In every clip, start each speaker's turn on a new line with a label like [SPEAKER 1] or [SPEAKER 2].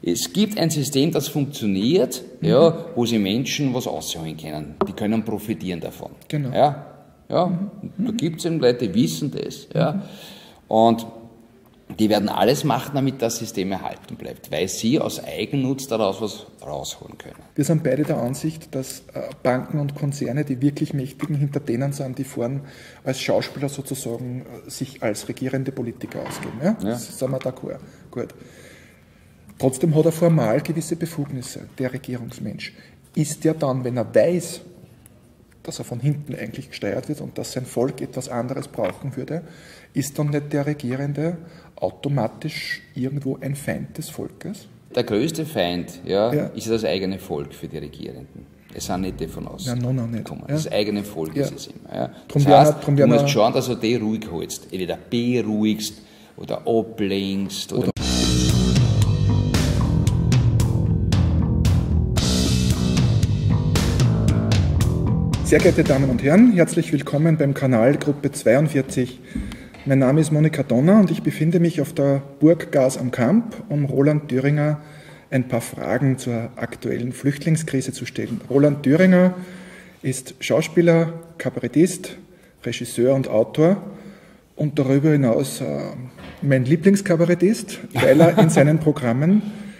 [SPEAKER 1] Es gibt ein System, das funktioniert, ja, wo sie Menschen was ausholen können. Die können profitieren davon.
[SPEAKER 2] Genau.
[SPEAKER 1] Ja, ja. Da gibt es eben Leute, die wissen das. Ja. Und die werden alles machen, damit das System erhalten bleibt, weil sie aus Eigennutz daraus was rausholen können.
[SPEAKER 2] Wir sind beide der Ansicht, dass Banken und Konzerne, die wirklich Mächtigen, hinter denen sind, die vorn als Schauspieler sozusagen sich als regierende Politiker ausgeben. Ja? Das sind wir d'accord. Gut. Trotzdem hat er formal gewisse Befugnisse, der Regierungsmensch. Ist der dann, wenn er weiß, dass er von hinten eigentlich gesteuert wird und dass sein Volk etwas anderes brauchen würde, ist dann nicht der Regierende automatisch irgendwo ein Feind des Volkes?
[SPEAKER 1] Der größte Feind ist das eigene Volk für die Regierenden. Es sind nicht die von außen.
[SPEAKER 2] Ja, noch nicht.
[SPEAKER 1] Ja. Das eigene Volk ist es immer. Ja.
[SPEAKER 2] Das
[SPEAKER 1] heißt, du musst schauen, dass du die ruhig hältst. Entweder beruhigst oder ablenkst. Oder
[SPEAKER 2] Sehr geehrte Damen und Herren, herzlich willkommen beim Kanal Gruppe 42. Mein Name ist Monika Donner und ich befinde mich auf der Burg Gas am Kamp, um Roland Thüringer ein paar Fragen zur aktuellen Flüchtlingskrise zu stellen. Roland Thüringer ist Schauspieler, Kabarettist, Regisseur und Autor und darüber hinaus mein Lieblingskabarettist, weil er in seinen Programmen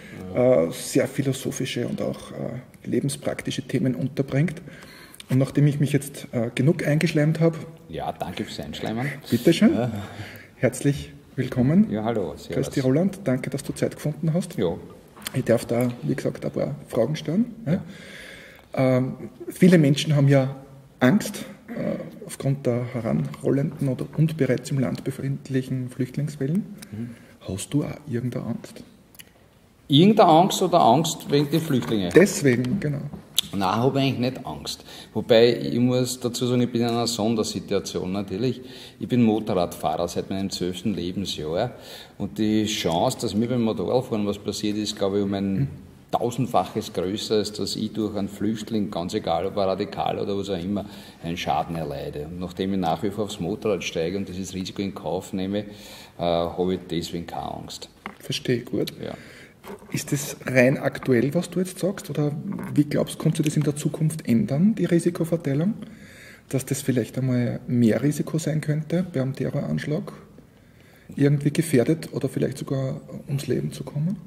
[SPEAKER 2] sehr philosophische und auch lebenspraktische Themen unterbringt. Und nachdem ich mich jetzt genug eingeschleimt habe...
[SPEAKER 1] Ja, danke fürs Einschleimen.
[SPEAKER 2] Bitteschön. Ja. Herzlich willkommen.
[SPEAKER 1] Ja, hallo.
[SPEAKER 2] Grüß dich, Roland. Danke, dass du Zeit gefunden hast.
[SPEAKER 1] Ja.
[SPEAKER 2] Ich darf da, wie gesagt, ein paar Fragen stellen. Ja. Viele Menschen haben ja Angst aufgrund der heranrollenden und bereits im Land befindlichen Flüchtlingswellen. Hast du auch irgendeine Angst?
[SPEAKER 1] Irgendeine Angst oder Angst wegen den Flüchtlingen?
[SPEAKER 2] Deswegen, genau.
[SPEAKER 1] Nein, habe eigentlich nicht Angst. Wobei, ich muss dazu sagen, ich bin in einer Sondersituation natürlich. Ich bin Motorradfahrer seit meinem 12. Lebensjahr. Und die Chance, dass mir beim Motorradfahren was passiert ist, glaube ich, um ein tausendfaches größer ist, dass ich durch einen Flüchtling, ganz egal ob er radikal oder was auch immer, einen Schaden erleide. Und nachdem ich nach wie vor aufs Motorrad steige und dieses Risiko in Kauf nehme, habe ich deswegen keine Angst.
[SPEAKER 2] Verstehe, gut.
[SPEAKER 1] Ja.
[SPEAKER 2] Ist das rein aktuell, was du jetzt sagst? Oder wie glaubst du, kannst du das in der Zukunft ändern, die Risikoverteilung? Dass das vielleicht einmal mehr Risiko sein könnte, beim Terroranschlag irgendwie gefährdet oder vielleicht sogar ums Leben zu kommen?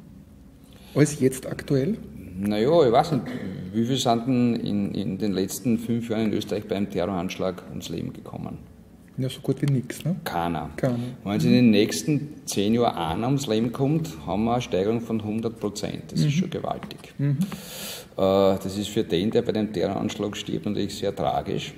[SPEAKER 2] Als jetzt aktuell?
[SPEAKER 1] Naja, ich weiß nicht, wie viele sind denn in den letzten 5 Jahren in Österreich beim Terroranschlag ums Leben gekommen?
[SPEAKER 2] Ja, so gut wie nichts, ne?
[SPEAKER 1] Keiner. Wenn es in den nächsten 10 Jahren einer ums Leben kommt, haben wir eine Steigerung von 100%. Das ist schon gewaltig. Das ist für den, der bei dem Terroranschlag stirbt, natürlich sehr tragisch.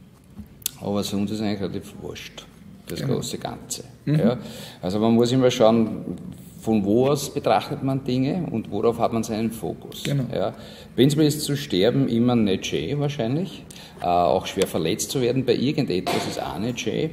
[SPEAKER 1] Aber sonst ist es eigentlich relativ wurscht, das große Ganze. Ja? Also man muss immer schauen, von wo aus betrachtet man Dinge und worauf hat man seinen Fokus.
[SPEAKER 2] Genau.
[SPEAKER 1] Ja. Wenn es mir ist zu sterben, immer nicht schön wahrscheinlich. Auch schwer verletzt zu werden bei irgendetwas ist auch nicht schön.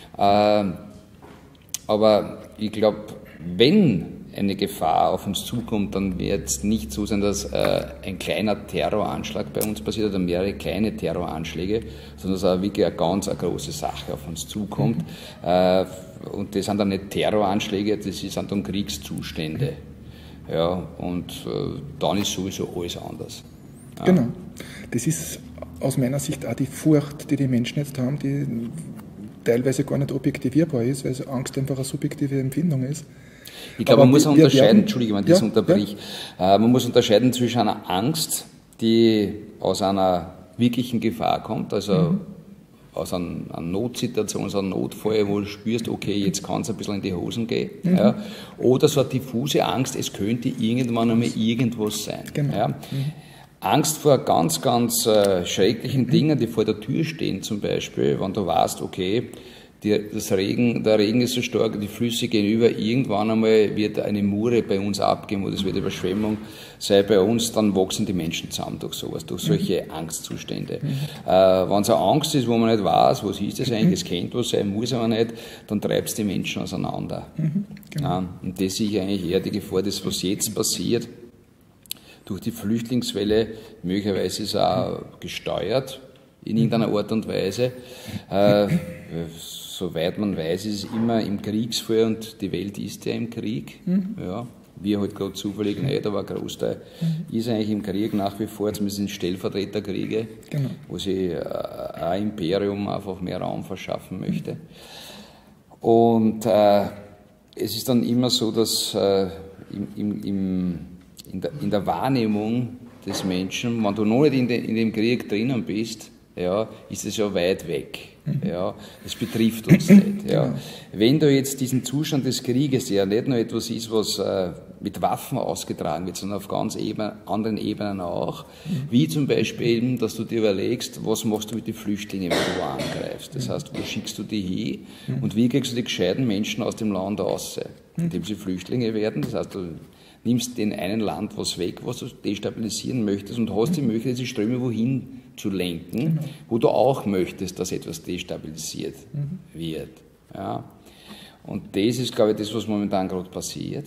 [SPEAKER 1] Aber ich glaube, wenn eine Gefahr auf uns zukommt, dann wird es nicht so sein, dass ein kleiner Terroranschlag bei uns passiert oder mehrere kleine Terroranschläge, sondern dass auch wirklich eine ganz große Sache auf uns zukommt. Und das sind dann nicht Terroranschläge, das sind dann Kriegszustände. Ja, und dann ist sowieso alles anders. Ja.
[SPEAKER 2] Genau. Das ist aus meiner Sicht auch die Furcht, die die Menschen jetzt haben, die teilweise gar nicht objektivierbar ist, weil Angst einfach eine subjektive Empfindung ist.
[SPEAKER 1] Ich glaube, man muss unterscheiden, Entschuldige, wenn ich das unterbrich. Man muss unterscheiden zwischen einer Angst, die aus einer wirklichen Gefahr kommt, also aus einer Notsituation, aus einem Notfall, wo du spürst, okay, jetzt kann es ein bisschen in die Hosen gehen. Ja. Oder so eine diffuse Angst, es könnte irgendwann einmal irgendwas sein.
[SPEAKER 2] Genau.
[SPEAKER 1] Ja. Angst vor ganz, ganz schrecklichen Dingen, die vor der Tür stehen zum Beispiel, wenn du weißt, okay, der Regen ist so stark, die Flüsse gehen über, irgendwann einmal wird eine Mure bei uns abgehen, oder es wird Überschwemmung sein bei uns, dann wachsen die Menschen zusammen durch sowas, durch solche Angstzustände. Wenn es eine Angst ist, wo man nicht weiß, was ist das eigentlich, es könnte was sein, muss aber nicht, dann treibt es die Menschen auseinander. Genau. Und das sehe ich eigentlich eher die Gefahr, das, was jetzt passiert, durch die Flüchtlingswelle, möglicherweise ist es auch gesteuert, in irgendeiner Art und Weise. Soweit man weiß, ist es immer im Kriegsfall und die Welt ist ja im Krieg. Ja. wir halt gerade zufällig nicht, aber ein Großteil ist eigentlich im Krieg nach wie vor, zumindest in Stellvertreterkriege, wo sie ein Imperium einfach mehr Raum verschaffen möchte. Und es ist dann immer so, dass in der Wahrnehmung des Menschen, wenn du noch nicht in dem Krieg drinnen bist, ja, ist es ja weit weg. Ja, es betrifft uns nicht. Ja. Wenn du jetzt diesen Zustand des Krieges, der ja nicht nur etwas ist, was mit Waffen ausgetragen wird, sondern auf ganz anderen Ebenen auch, wie zum Beispiel eben, dass du dir überlegst, was machst du mit den Flüchtlingen, wenn du angreifst. Das heißt, wo schickst du die hin und wie kriegst du die gescheiten Menschen aus dem Land raus, indem sie Flüchtlinge werden. Das heißt, du nimmst in einem Land was weg, was du destabilisieren möchtest und hast die Möglichkeit, diese Ströme wohin zu lenken, wo du auch möchtest, dass etwas destabilisiert wird. Ja. Und das ist, glaube ich, das, was momentan gerade passiert.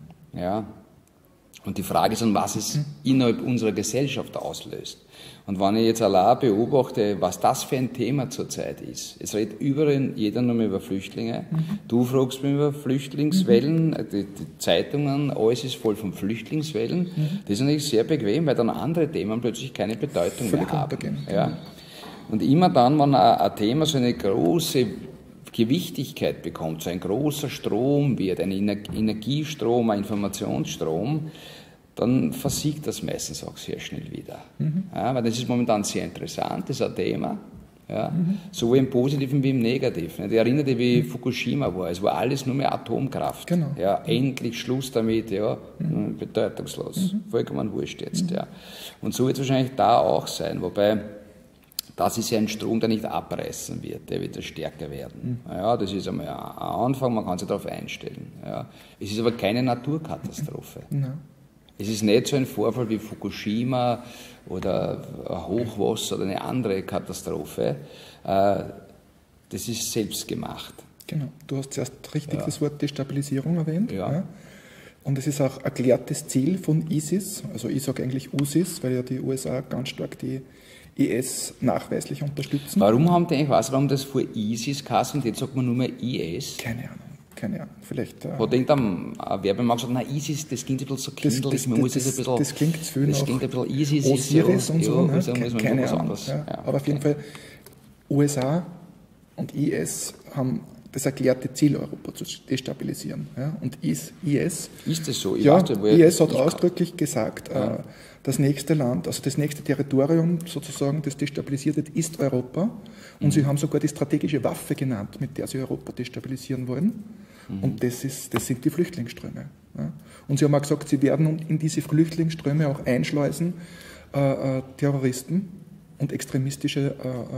[SPEAKER 1] Ja. Und die Frage ist dann, was es innerhalb unserer Gesellschaft auslöst. Und wenn ich jetzt allein beobachte, was das für ein Thema zurzeit ist, es redet überall jeder nur mehr über Flüchtlinge, du fragst mich über Flüchtlingswellen, die Zeitungen, alles ist voll von Flüchtlingswellen, das ist natürlich sehr bequem, weil dann andere Themen plötzlich keine Bedeutung mehr haben. Ja. Und immer dann, wenn ein Thema so eine große Gewichtigkeit bekommt, so ein großer Strom wird, ein Energiestrom, ein Informationsstrom, dann versiegt das meistens auch sehr schnell wieder. Ja, weil das ist momentan sehr interessant, das ist ein Thema, ja, sowohl im Positiven wie im Negativen. Ich erinnere dich, wie Fukushima war, es war alles nur mehr Atomkraft. Ja, endlich Schluss damit, ja, bedeutungslos, vollkommen wurscht jetzt. Ja. Und so wird es wahrscheinlich da auch sein, wobei das ist ja ein Strom, der nicht abreißen wird, der wird stärker werden. Ja, das ist einmal ein Anfang, man kann sich darauf einstellen. Ja. Es ist aber keine Naturkatastrophe. Es ist nicht so ein Vorfall wie Fukushima oder ein Hochwasser oder eine andere Katastrophe. Das ist selbstgemacht.
[SPEAKER 2] Genau. Du hast zuerst richtig das Wort Destabilisierung erwähnt. Ja. Und es ist auch erklärtes Ziel von ISIS. Also ich sage eigentlich USIS, weil ja die USA ganz stark die IS nachweislich unterstützen.
[SPEAKER 1] Warum haben die eigentlich was? Warum das vor ISIS geheißen und jetzt sagt man nur mehr IS?
[SPEAKER 2] Keine Ahnung, vielleicht.
[SPEAKER 1] Hat irgendein Werbemarkt gesagt, na ISIS, das klingt ein bisschen so kindlich, man muss es ein bisschen.
[SPEAKER 2] Das klingt zu viel
[SPEAKER 1] das klingt ein bisschen ISIS,
[SPEAKER 2] Osiris und so, ne?
[SPEAKER 1] Keine Ahnung.
[SPEAKER 2] Ja. Aber auf jeden Fall, USA und IS haben das erklärte Ziel, Europa zu destabilisieren. Ja? Und IS.
[SPEAKER 1] Ist das so?
[SPEAKER 2] IS hat ausdrücklich gesagt, das nächste Land, also das nächste Territorium sozusagen, das destabilisiert wird, ist Europa. Und sie haben sogar die strategische Waffe genannt, mit der sie Europa destabilisieren wollen. Und das sind die Flüchtlingsströme. Ja? Und sie haben auch gesagt, sie werden in diese Flüchtlingsströme auch einschleusen Terroristen und extremistische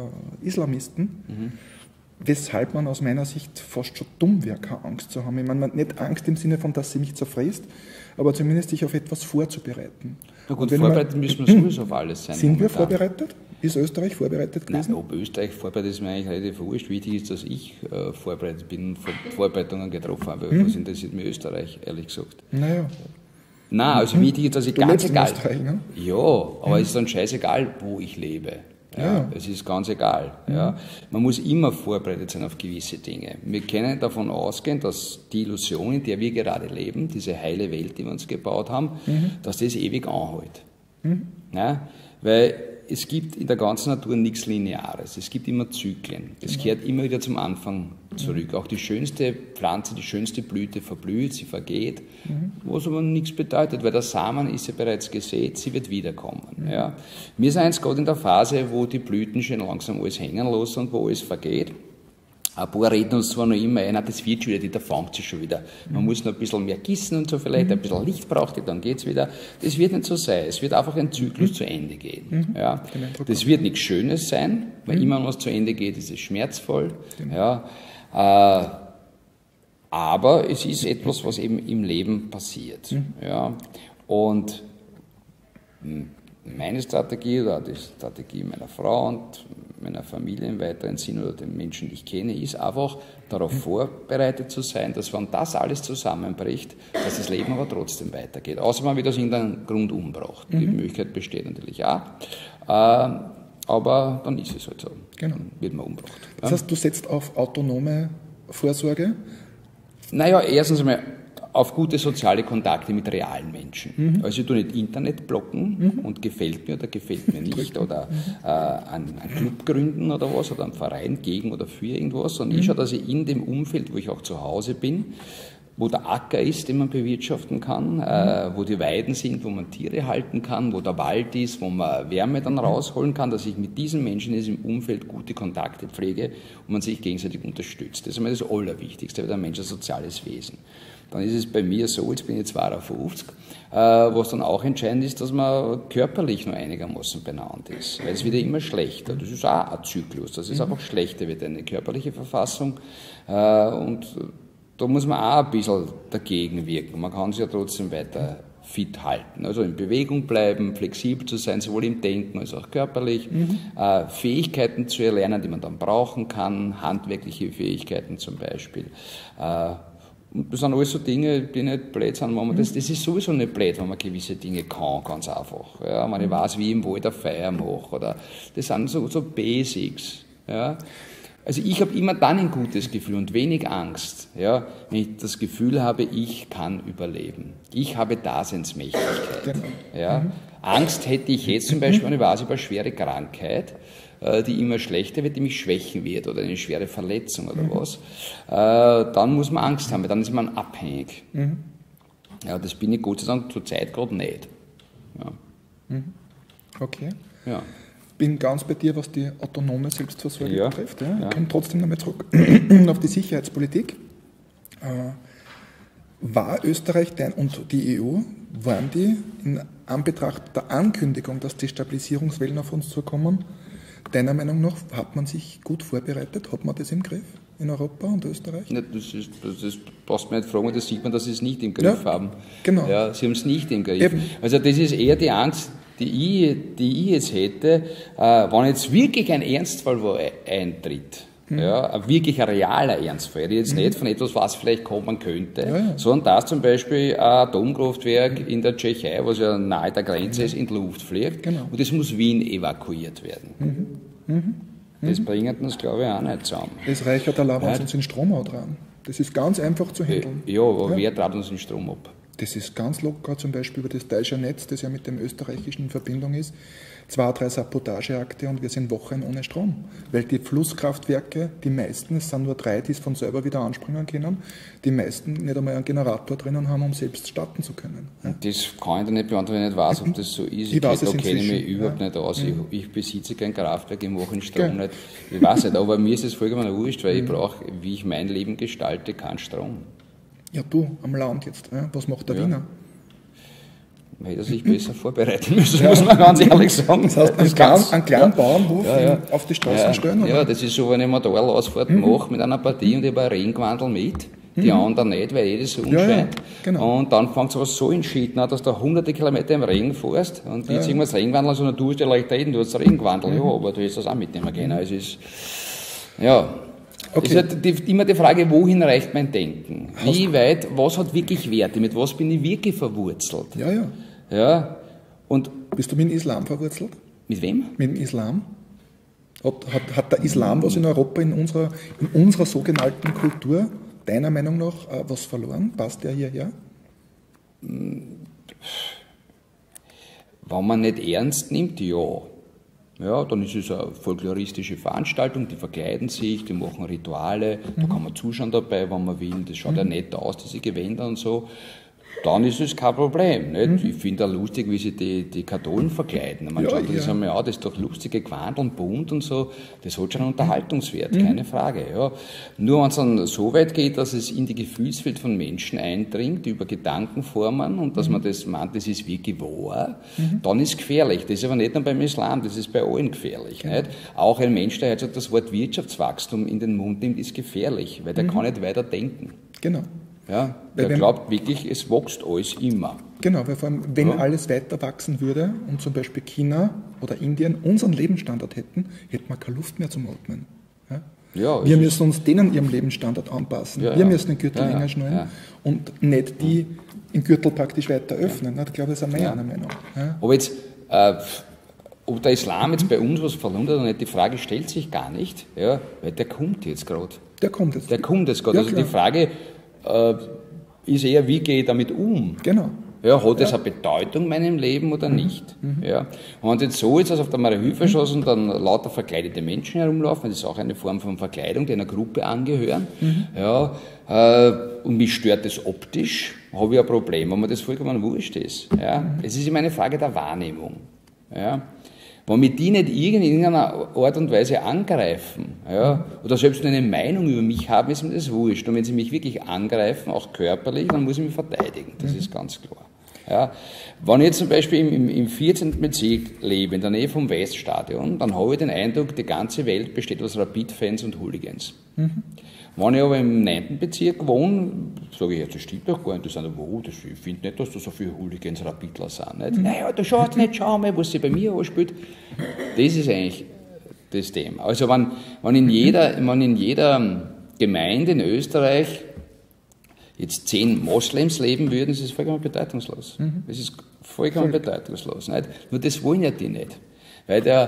[SPEAKER 2] Islamisten. Weshalb man aus meiner Sicht fast schon dumm wäre, keine Angst zu haben. Ich meine, nicht Angst im Sinne von, dass sie mich zerfrisst, aber zumindest sich auf etwas vorzubereiten.
[SPEAKER 1] Na gut, vorbereitet müssen wir sowieso auf alles sein.
[SPEAKER 2] Sind wir vorbereitet? Ist Österreich vorbereitet gewesen?
[SPEAKER 1] Nein, ob Österreich vorbereitet ist mir eigentlich relativ wurscht. Wichtig ist, dass ich vorbereitet bin, Vorbereitungen getroffen habe. Was interessiert mich Österreich, ehrlich gesagt?
[SPEAKER 2] Naja.
[SPEAKER 1] Nein, also wichtig ist, dass ich ganz egal.
[SPEAKER 2] Ne?
[SPEAKER 1] Ja, aber es ist dann scheißegal, wo ich lebe. Ja. Es ist ganz egal. Ja. Man muss immer vorbereitet sein auf gewisse Dinge. Wir können davon ausgehen, dass die Illusion, in der wir gerade leben, diese heile Welt, die wir uns gebaut haben, dass das ewig anhält. Ja. Weil es gibt in der ganzen Natur nichts Lineares. Es gibt immer Zyklen. Es kehrt immer wieder zum Anfang zurück. Auch die schönste Pflanze, die schönste Blüte verblüht, sie vergeht, was aber nichts bedeutet, weil der Samen ist ja bereits gesät, sie wird wiederkommen. Ja. Wir sind jetzt gerade in der Phase, wo die Blüten schon langsam alles hängen lassen und wo alles vergeht. Ein paar reden uns zwar noch immer ein, das wird schon wieder, da fängt sie schon wieder. Man muss noch ein bisschen mehr gießen und so vielleicht, ein bisschen Licht braucht die, dann geht's wieder. Das wird nicht so sein. Es wird einfach ein Zyklus zu Ende gehen. Ja. Das wird nichts Schönes sein, weil immer, wenn was zu Ende geht, ist es schmerzvoll. Ja. Aber es ist etwas, was eben im Leben passiert. Ja. Und meine Strategie oder die Strategie meiner Frau und meiner Familie im weiteren Sinn oder den Menschen, die ich kenne, ist einfach darauf vorbereitet zu sein, dass wenn das alles zusammenbricht, dass das Leben aber trotzdem weitergeht. Außer man wird aus irgendeinem Grund umbraucht. Die Möglichkeit besteht natürlich auch. Aber dann ist es halt so.
[SPEAKER 2] Genau.
[SPEAKER 1] Dann wird man umgebracht.
[SPEAKER 2] Das heißt, du setzt auf autonome Vorsorge?
[SPEAKER 1] Naja, erstens einmal auf gute soziale Kontakte mit realen Menschen. Also ich tue nicht Internet blocken und gefällt mir oder gefällt mir nicht oder einen Club gründen oder was oder einen Verein gegen oder für irgendwas, sondern ich schaue, dass ich in dem Umfeld, wo ich auch zu Hause bin, wo der Acker ist, den man bewirtschaften kann, wo die Weiden sind, wo man Tiere halten kann, wo der Wald ist, wo man Wärme dann rausholen kann, dass ich mit diesen Menschen in diesem Umfeld gute Kontakte pflege und man sich gegenseitig unterstützt. Das ist einmal das Allerwichtigste, weil der Mensch ein soziales Wesen. Dann ist es bei mir so, jetzt bin ich 52, was dann auch entscheidend ist, dass man körperlich nur einigermaßen beieinander ist, weil es wird ja immer schlechter. Das ist auch ein Zyklus, das ist einfach schlechter, wird eine körperliche Verfassung und da muss man auch ein bisschen dagegen wirken. Man kann sich ja trotzdem weiter fit halten. Also in Bewegung bleiben, flexibel zu sein, sowohl im Denken als auch körperlich. Fähigkeiten zu erlernen, die man dann brauchen kann, handwerkliche Fähigkeiten zum Beispiel. Und das sind alles so Dinge, die nicht blöd sind. Wenn man das ist sowieso nicht blöd, wenn man gewisse Dinge kann, ganz einfach. Ja, wenn ich weiß, wie ich im Wald eine Feier mache. Oder das sind so Basics. Ja. Also ich habe immer dann ein gutes Gefühl und wenig Angst, ja, wenn ich das Gefühl habe, ich kann überleben. Ich habe Daseinsmächtigkeit. Ja. Angst hätte ich jetzt zum Beispiel, wenn ich weiß, über eine schwere Krankheit, die immer schlechter wird, die mich schwächen wird oder eine schwere Verletzung oder was. Dann muss man Angst haben, weil dann ist man abhängig. Ja, das bin ich Gott sei Dank zur Zeit gerade nicht. Ja.
[SPEAKER 2] Okay.
[SPEAKER 1] Ja.
[SPEAKER 2] Bin ganz bei dir, was die autonome Selbstversorgung betrifft. Ja. Ich komme trotzdem nochmal zurück auf die Sicherheitspolitik. War Österreich und die EU, waren die in Anbetracht der Ankündigung, dass die Stabilisierungswellen auf uns zukommen, deiner Meinung nach, hat man sich gut vorbereitet? Hat man das im Griff in Europa und Österreich?
[SPEAKER 1] Ja, das brauchst du mir nicht fragen, das sieht man, dass sie es nicht im Griff haben.
[SPEAKER 2] Genau.
[SPEAKER 1] Ja, sie haben es nicht im Griff.
[SPEAKER 2] Eben.
[SPEAKER 1] Also das ist eher die Angst, die ich jetzt hätte, wenn jetzt wirklich ein Ernstfall eintritt, ja, wirklich ein realer Ernstfall, ich jetzt nicht von etwas, was vielleicht kommen könnte, sondern dass zum Beispiel ein Atomkraftwerk in der Tschechei, was ja nahe der Grenze ist, in die Luft fliegt und es muss Wien evakuiert werden. Das bringt uns, glaube ich, auch nicht zusammen.
[SPEAKER 2] Das reichert allein, wenn uns den Strom auch dran. Das ist ganz einfach zu handeln.
[SPEAKER 1] Ja, aber wer trat uns den Strom ab?
[SPEAKER 2] Das ist ganz locker, zum Beispiel über das deutsche Netz, das ja mit dem österreichischen in Verbindung ist. 2, 3 Sabotageakte und wir sind Wochen ohne Strom. Weil die Flusskraftwerke, die meisten, es sind nur 3, die es von selber wieder anspringen können, die meisten nicht einmal einen Generator drinnen haben, um selbst starten zu können. Ja.
[SPEAKER 1] Das kann ich dir nicht beantworten, wenn ich nicht weiß, ob das so ist.
[SPEAKER 2] Ich weiß es
[SPEAKER 1] kenne mich überhaupt nicht aus. Ich besitze kein Kraftwerk, ich mache den Strom nicht. Ich weiß nicht, aber mir ist es vollkommen wurscht, weil ich brauche, wie ich mein Leben gestalte, keinen Strom.
[SPEAKER 2] Ja, du, am Land jetzt. Ja? Was macht der Wiener?
[SPEAKER 1] Man hätte sich besser vorbereiten müssen, muss man ganz ehrlich sagen.
[SPEAKER 2] Das heißt, einen kleinen Bauernhof auf die Straßen stellen?
[SPEAKER 1] Ja, das ist so, wenn ich mir da Ausfahrt mache mit einer Partie und ich habe ein Regenquandel mit, die anderen nicht, weil das so unscheint.
[SPEAKER 2] Genau.
[SPEAKER 1] Und dann fängt es aber so in Schitten an, dass du hunderte Kilometer im Regen fährst und jetzt irgendwas Regenquandel, sondern du hast ja leicht reden, du hast einen Regenquandel, ja, aber du hättest das auch mitnehmen können. Also es ist, Okay. Es ist halt immer die Frage, wohin reicht mein Denken? Wie weit, was hat wirklich Werte? Mit was bin ich wirklich verwurzelt? Ja. Und
[SPEAKER 2] bist du mit dem Islam verwurzelt?
[SPEAKER 1] Mit wem?
[SPEAKER 2] Mit dem Islam. Hat der Islam was in Europa, in unserer sogenannten Kultur, deiner Meinung nach, was verloren? Passt der hierher?
[SPEAKER 1] Wenn man nicht ernst nimmt, ja. Ja, dann ist es eine folkloristische Veranstaltung, die verkleiden sich, die machen Rituale, da kann man zuschauen dabei, wenn man will, das schaut ja nett aus, diese Gewänder und so. Dann ist es kein Problem. Nicht? Ich finde auch lustig, wie sie die Katholen verkleiden. Man schaut das einmal an, das ist doch lustige Gewand und bunt und so, das hat schon einen Unterhaltungswert, keine Frage. Ja. Nur wenn es dann so weit geht, dass es in die Gefühlswelt von Menschen eindringt, über Gedankenformen und dass man das meint, das ist wirklich wahr, dann ist es gefährlich. Das ist aber nicht nur beim Islam, das ist bei allen gefährlich. Nicht? Auch ein Mensch, der jetzt das Wort Wirtschaftswachstum in den Mund nimmt, ist gefährlich, weil der kann nicht weiter denken.
[SPEAKER 2] Genau.
[SPEAKER 1] Ja, der glaubt wirklich, es wächst alles immer.
[SPEAKER 2] Genau, weil vor allem, wenn alles weiter wachsen würde und zum Beispiel China oder Indien unseren Lebensstandard hätten, hätten wir keine Luft mehr zum Atmen. Ja, wir müssen uns denen ihrem Lebensstandard anpassen. Wir müssen den Gürtel länger schnallen und nicht die im Gürtel praktisch weiter öffnen. Ich glaube, das ist eine Meinung.
[SPEAKER 1] Aber jetzt, ob der Islam jetzt bei uns was verloren hat oder nicht, die Frage stellt sich gar nicht, weil der kommt jetzt gerade.
[SPEAKER 2] Der kommt jetzt
[SPEAKER 1] gerade.
[SPEAKER 2] Ja,
[SPEAKER 1] also die Frage, ist eher, wie gehe ich damit um?
[SPEAKER 2] Genau.
[SPEAKER 1] Ja, hat das eine Bedeutung in meinem Leben oder nicht? Ja. Und wenn es jetzt so ist, dass auf der Mariahilferstraße und dann lauter verkleidete Menschen herumlaufen, das ist auch eine Form von Verkleidung, die einer Gruppe angehören, ja, und mich stört das optisch, habe ich ein Problem, wenn mir das vollkommen wurscht ist. Ja. Es ist immer eine Frage der Wahrnehmung. Ja. Wenn mich die nicht in irgendeiner Art und Weise angreifen, ja, oder selbst nur eine Meinung über mich haben, ist mir das wurscht. Und wenn sie mich wirklich angreifen, auch körperlich, dann muss ich mich verteidigen. Das ist ganz klar. Ja. Wenn ich jetzt zum Beispiel im 14. Bezirk lebe, in der Nähe vom Weststadion, dann habe ich den Eindruck, die ganze Welt besteht aus Rapid-Fans und Hooligans. Wenn ich aber im 9. Bezirk wohne, sage ich, ja, das stimmt doch gar nicht. Ich finde nicht, dass da so viele Hooligans Rapidler sind. Nicht? Naja, da schaut nicht, schau mal, was sie bei mir anspielt. Das ist eigentlich das Thema. Also wenn in jeder Gemeinde in Österreich jetzt 10 Moslems leben würden, ist es vollkommen bedeutungslos. Es ist vollkommen bedeutungslos. Nicht? Nur das wollen ja die nicht. Weil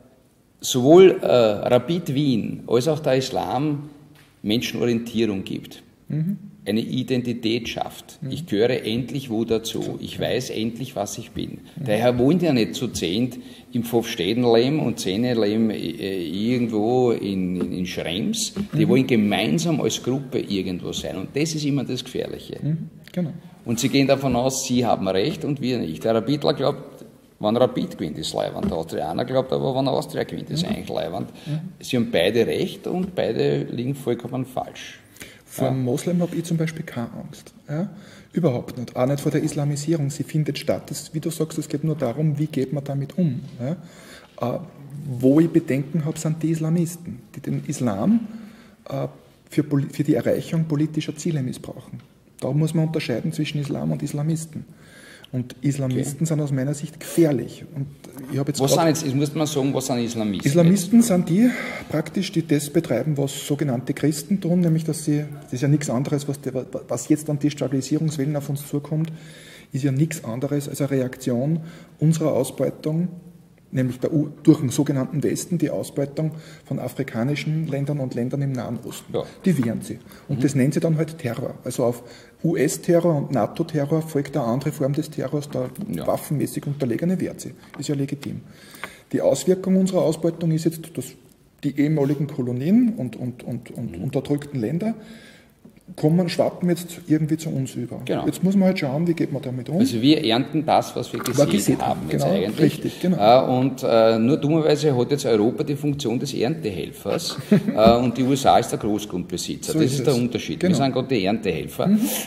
[SPEAKER 1] sowohl Rapid Wien als auch der Islam Menschenorientierung gibt, eine Identität schafft. Ich gehöre endlich wo dazu. Ich weiß endlich, was ich bin. Daher wollen die ja nicht zu 10 im Pfoffstädten leben und 10 leben irgendwo in Schrems. Die wollen gemeinsam als Gruppe irgendwo sein. Und das ist immer das Gefährliche.
[SPEAKER 2] Genau.
[SPEAKER 1] Und sie gehen davon aus, sie haben Recht und wir nicht. Der Rapidler glaubt, wenn Rapid gewinnt, ist leiwand. Der Austrianer glaubt aber, wenn Austria gewinnt, ist eigentlich leiwand. Sie haben beide Recht und beide liegen vollkommen falsch.
[SPEAKER 2] Vor dem Moslem habe ich zum Beispiel keine Angst. Ja? Überhaupt nicht. Auch nicht vor der Islamisierung. Sie findet statt. Wie du sagst, es geht nur darum, wie geht man damit um. Ja? Wo ich Bedenken habe, sind die Islamisten, die den Islam für die Erreichung politischer Ziele missbrauchen. Da muss man unterscheiden zwischen Islam und Islamisten. Und Islamisten sind aus meiner Sicht gefährlich. Und ich habe jetzt
[SPEAKER 1] muss man sagen, was sind Islamisten?
[SPEAKER 2] Islamisten sind die praktisch, die das betreiben, was sogenannte Christen tun, nämlich das ist ja nichts anderes, was jetzt an Destabilisierungswellen auf uns zukommt, ist ja nichts anderes als eine Reaktion unserer Ausbeutung, nämlich durch den sogenannten Westen, die Ausbeutung von afrikanischen Ländern und Ländern im Nahen Osten. Ja. Die wehren sie. Und das nennen sie dann halt Terror. Also auf US-Terror und NATO-Terror folgt eine andere Form des Terrors, der waffenmäßig Unterlegene wehrt sie. Ist ja legitim. Die Auswirkung unserer Ausbeutung ist jetzt, dass die ehemaligen Kolonien und unterdrückten Länder schwappen jetzt irgendwie zu uns über. Genau. Jetzt muss man halt schauen, wie geht man damit um.
[SPEAKER 1] Also wir ernten das, was wir gesehen haben jetzt
[SPEAKER 2] genau,
[SPEAKER 1] eigentlich.
[SPEAKER 2] Richtig, genau.
[SPEAKER 1] Und nur dummerweise hat jetzt Europa die Funktion des Erntehelfers und die USA ist der Großgrundbesitzer. So das ist der Unterschied. Genau. Wir sind gerade die Erntehelfer.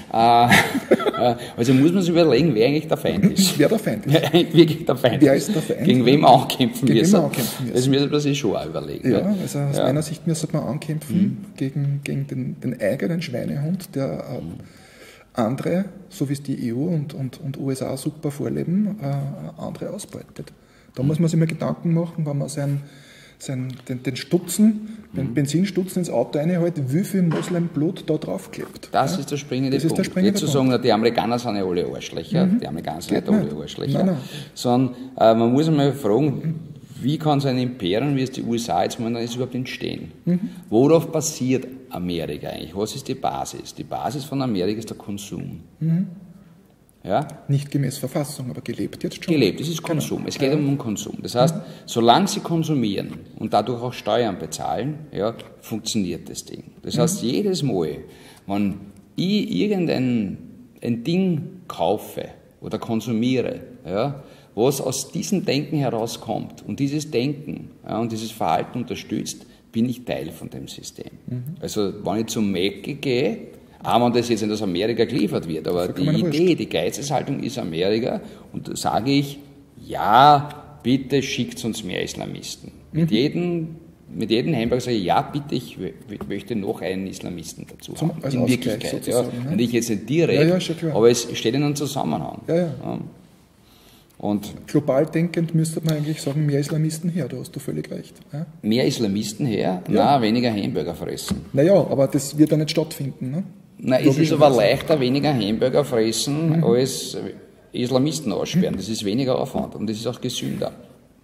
[SPEAKER 1] Also muss man sich überlegen, wer eigentlich der Feind ist.
[SPEAKER 2] Wer der Feind ist.
[SPEAKER 1] Wer eigentlich wirklich der Feind
[SPEAKER 2] wer ist. Der Feind?
[SPEAKER 1] Gegen wen man ankämpfen müssen. Das müssen wir sich schon auch überlegen.
[SPEAKER 2] Ja, also aus meiner Sicht müsste man ankämpfen gegen den eigenen Schweinehund, der andere, so wie es die EU und USA super vorleben, andere ausbeutet. Da muss man sich mal Gedanken machen, wenn man den Stutzen, den Benzinstutzen ins Auto reinhält, wie viel Moslemblut da draufklebt.
[SPEAKER 1] Das ist der springende Punkt. Nicht zu sagen, die Amerikaner sind ja alle Arschlöcher, die Amerikaner sind nicht alle Arschlöcher,
[SPEAKER 2] nein.
[SPEAKER 1] Sondern man muss einmal fragen, wie kann so ein Imperium, wie es die USA jetzt momentan ist, überhaupt entstehen? Worauf basiert Amerika eigentlich? Was ist die Basis? Die Basis von Amerika ist der Konsum. Ja?
[SPEAKER 2] Nicht gemäß Verfassung, aber gelebt jetzt schon.
[SPEAKER 1] Gelebt, es ist Konsum. Es geht um den Konsum. Das heißt, solange sie konsumieren und dadurch auch Steuern bezahlen, ja, funktioniert das Ding. Das heißt, jedes Mal, wenn ich irgendein Ding kaufe oder konsumiere, ja, was aus diesem Denken herauskommt und dieses Denken und dieses Verhalten unterstützt, bin ich Teil von dem System. Also wenn ich zum Mäcki gehe, auch wenn das jetzt in das Amerika geliefert wird, aber die Idee, die Geisteshaltung ist Amerika und da sage ich, ja, bitte schickt uns mehr Islamisten. Mit jedem Hamburger sage ich, ja, bitte, ich möchte noch einen Islamisten dazu haben.
[SPEAKER 2] Also
[SPEAKER 1] in Wirklichkeit. Ja. Und ich jetzt nicht direkt, aber es steht in einem Zusammenhang.
[SPEAKER 2] Ja. Und global denkend müsste man eigentlich sagen, mehr Islamisten her, da hast du völlig recht. Ja?
[SPEAKER 1] Mehr Islamisten her? Ja. Nein, weniger Hamburger fressen.
[SPEAKER 2] Naja, aber das wird ja nicht stattfinden. Ne?
[SPEAKER 1] Nein, es ist aber leichter, weniger Hamburger fressen, als Islamisten aussperren. Das ist weniger Aufwand und das ist auch gesünder.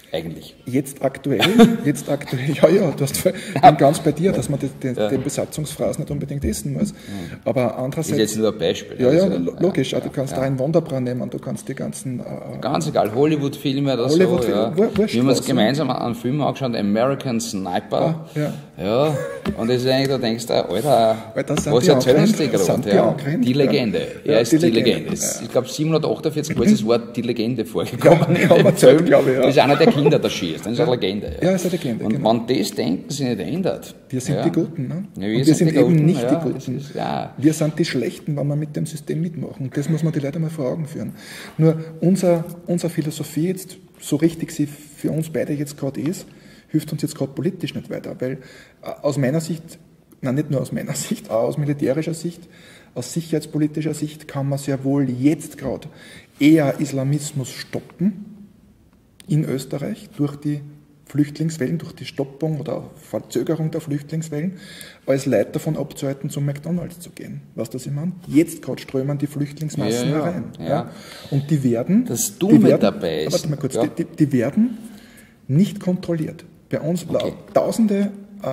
[SPEAKER 1] Eigentlich.
[SPEAKER 2] Jetzt aktuell, ja, du hast, bin ganz bei dir, dass man den Besatzungsphrasen nicht unbedingt essen muss. Aber andererseits...
[SPEAKER 1] Das ist jetzt nur ein Beispiel.
[SPEAKER 2] Ja, logisch. Du kannst da einen Wunderbrand nehmen, du kannst die ganzen...
[SPEAKER 1] ganz egal, Hollywood-Filme oder
[SPEAKER 2] Hollywood
[SPEAKER 1] so. Ja. Wir haben uns gemeinsam einen Film angeschaut, American Sniper. Ja. Und das ist eigentlich, da denkst du, Alter was erzählen sie gerade? Ja. Die Legende. Er ist die Legende. Ich glaube, 748 Mal ist das Wort die Legende vorgekommen.
[SPEAKER 2] Ja, man Film, glaube ich.
[SPEAKER 1] Das ist einer, der Kinder da schießt. Das ist eine Legende.
[SPEAKER 2] Ja, ist eine Legende.
[SPEAKER 1] Und wenn das Denken sich nicht ändert.
[SPEAKER 2] Wir sind die Guten, ne?
[SPEAKER 1] Ja,
[SPEAKER 2] wir sind eben nicht die Guten.
[SPEAKER 1] Wir
[SPEAKER 2] sind die Schlechten, wenn wir mit dem System mitmachen. Das muss man die Leute mal vor Augen führen. Nur unsere Philosophie jetzt, so richtig sie für uns beide jetzt gerade ist, hilft uns jetzt gerade politisch nicht weiter. Weil aus meiner Sicht, nicht nur aus meiner Sicht, auch aus militärischer Sicht, aus sicherheitspolitischer Sicht kann man sehr wohl jetzt gerade eher Islamismus stoppen in Österreich durch die Flüchtlingswellen, durch die Stoppung oder Verzögerung der Flüchtlingswellen, als Leute davon abzuhalten, zum McDonalds zu gehen. Weißt du, was ich meine? Jetzt gerade strömen die Flüchtlingsmassen herein. Ja. Und die werden...
[SPEAKER 1] Das Dumme dabei ist...
[SPEAKER 2] Warte mal kurz, die werden nicht kontrolliert. Bei uns tausende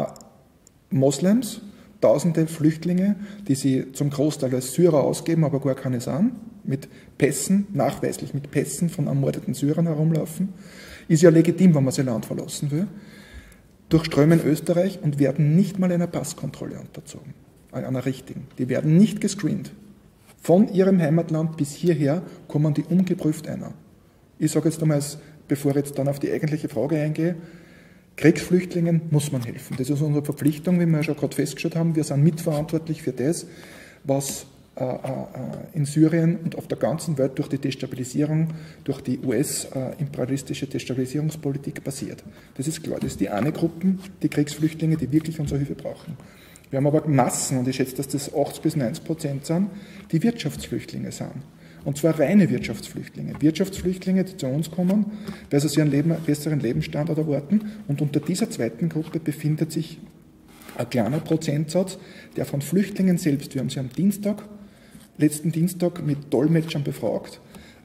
[SPEAKER 2] Moslems, tausende Flüchtlinge, die sie zum Großteil als Syrer ausgeben, aber gar keine sind, mit Pässen, nachweislich mit Pässen von ermordeten Syrern herumlaufen, ist ja legitim, wenn man sein Land verlassen will, durchströmen Österreich und werden nicht mal einer Passkontrolle unterzogen, einer richtigen. Die werden nicht gescreent. Von ihrem Heimatland bis hierher kommen die ungeprüft einer. Ich sage jetzt einmal, bevor ich jetzt dann auf die eigentliche Frage eingehe, Kriegsflüchtlingen muss man helfen. Das ist unsere Verpflichtung, wie wir ja schon gerade festgestellt haben. Wir sind mitverantwortlich für das, was in Syrien und auf der ganzen Welt durch die Destabilisierung, durch die US-imperialistische Destabilisierungspolitik passiert. Das ist klar. Das ist die eine Gruppe, die Kriegsflüchtlinge, die wirklich unsere Hilfe brauchen. Wir haben aber Massen, und ich schätze, dass das 80-90% sind, die Wirtschaftsflüchtlinge sind. Und zwar reine Wirtschaftsflüchtlinge. Wirtschaftsflüchtlinge, die zu uns kommen, weil sie sich einen besseren Lebensstandard erwarten. Und unter dieser zweiten Gruppe befindet sich ein kleiner Prozentsatz, der von Flüchtlingen selbst, wir haben sie am letzten Dienstag mit Dolmetschern befragt,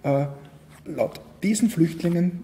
[SPEAKER 2] laut diesen Flüchtlingen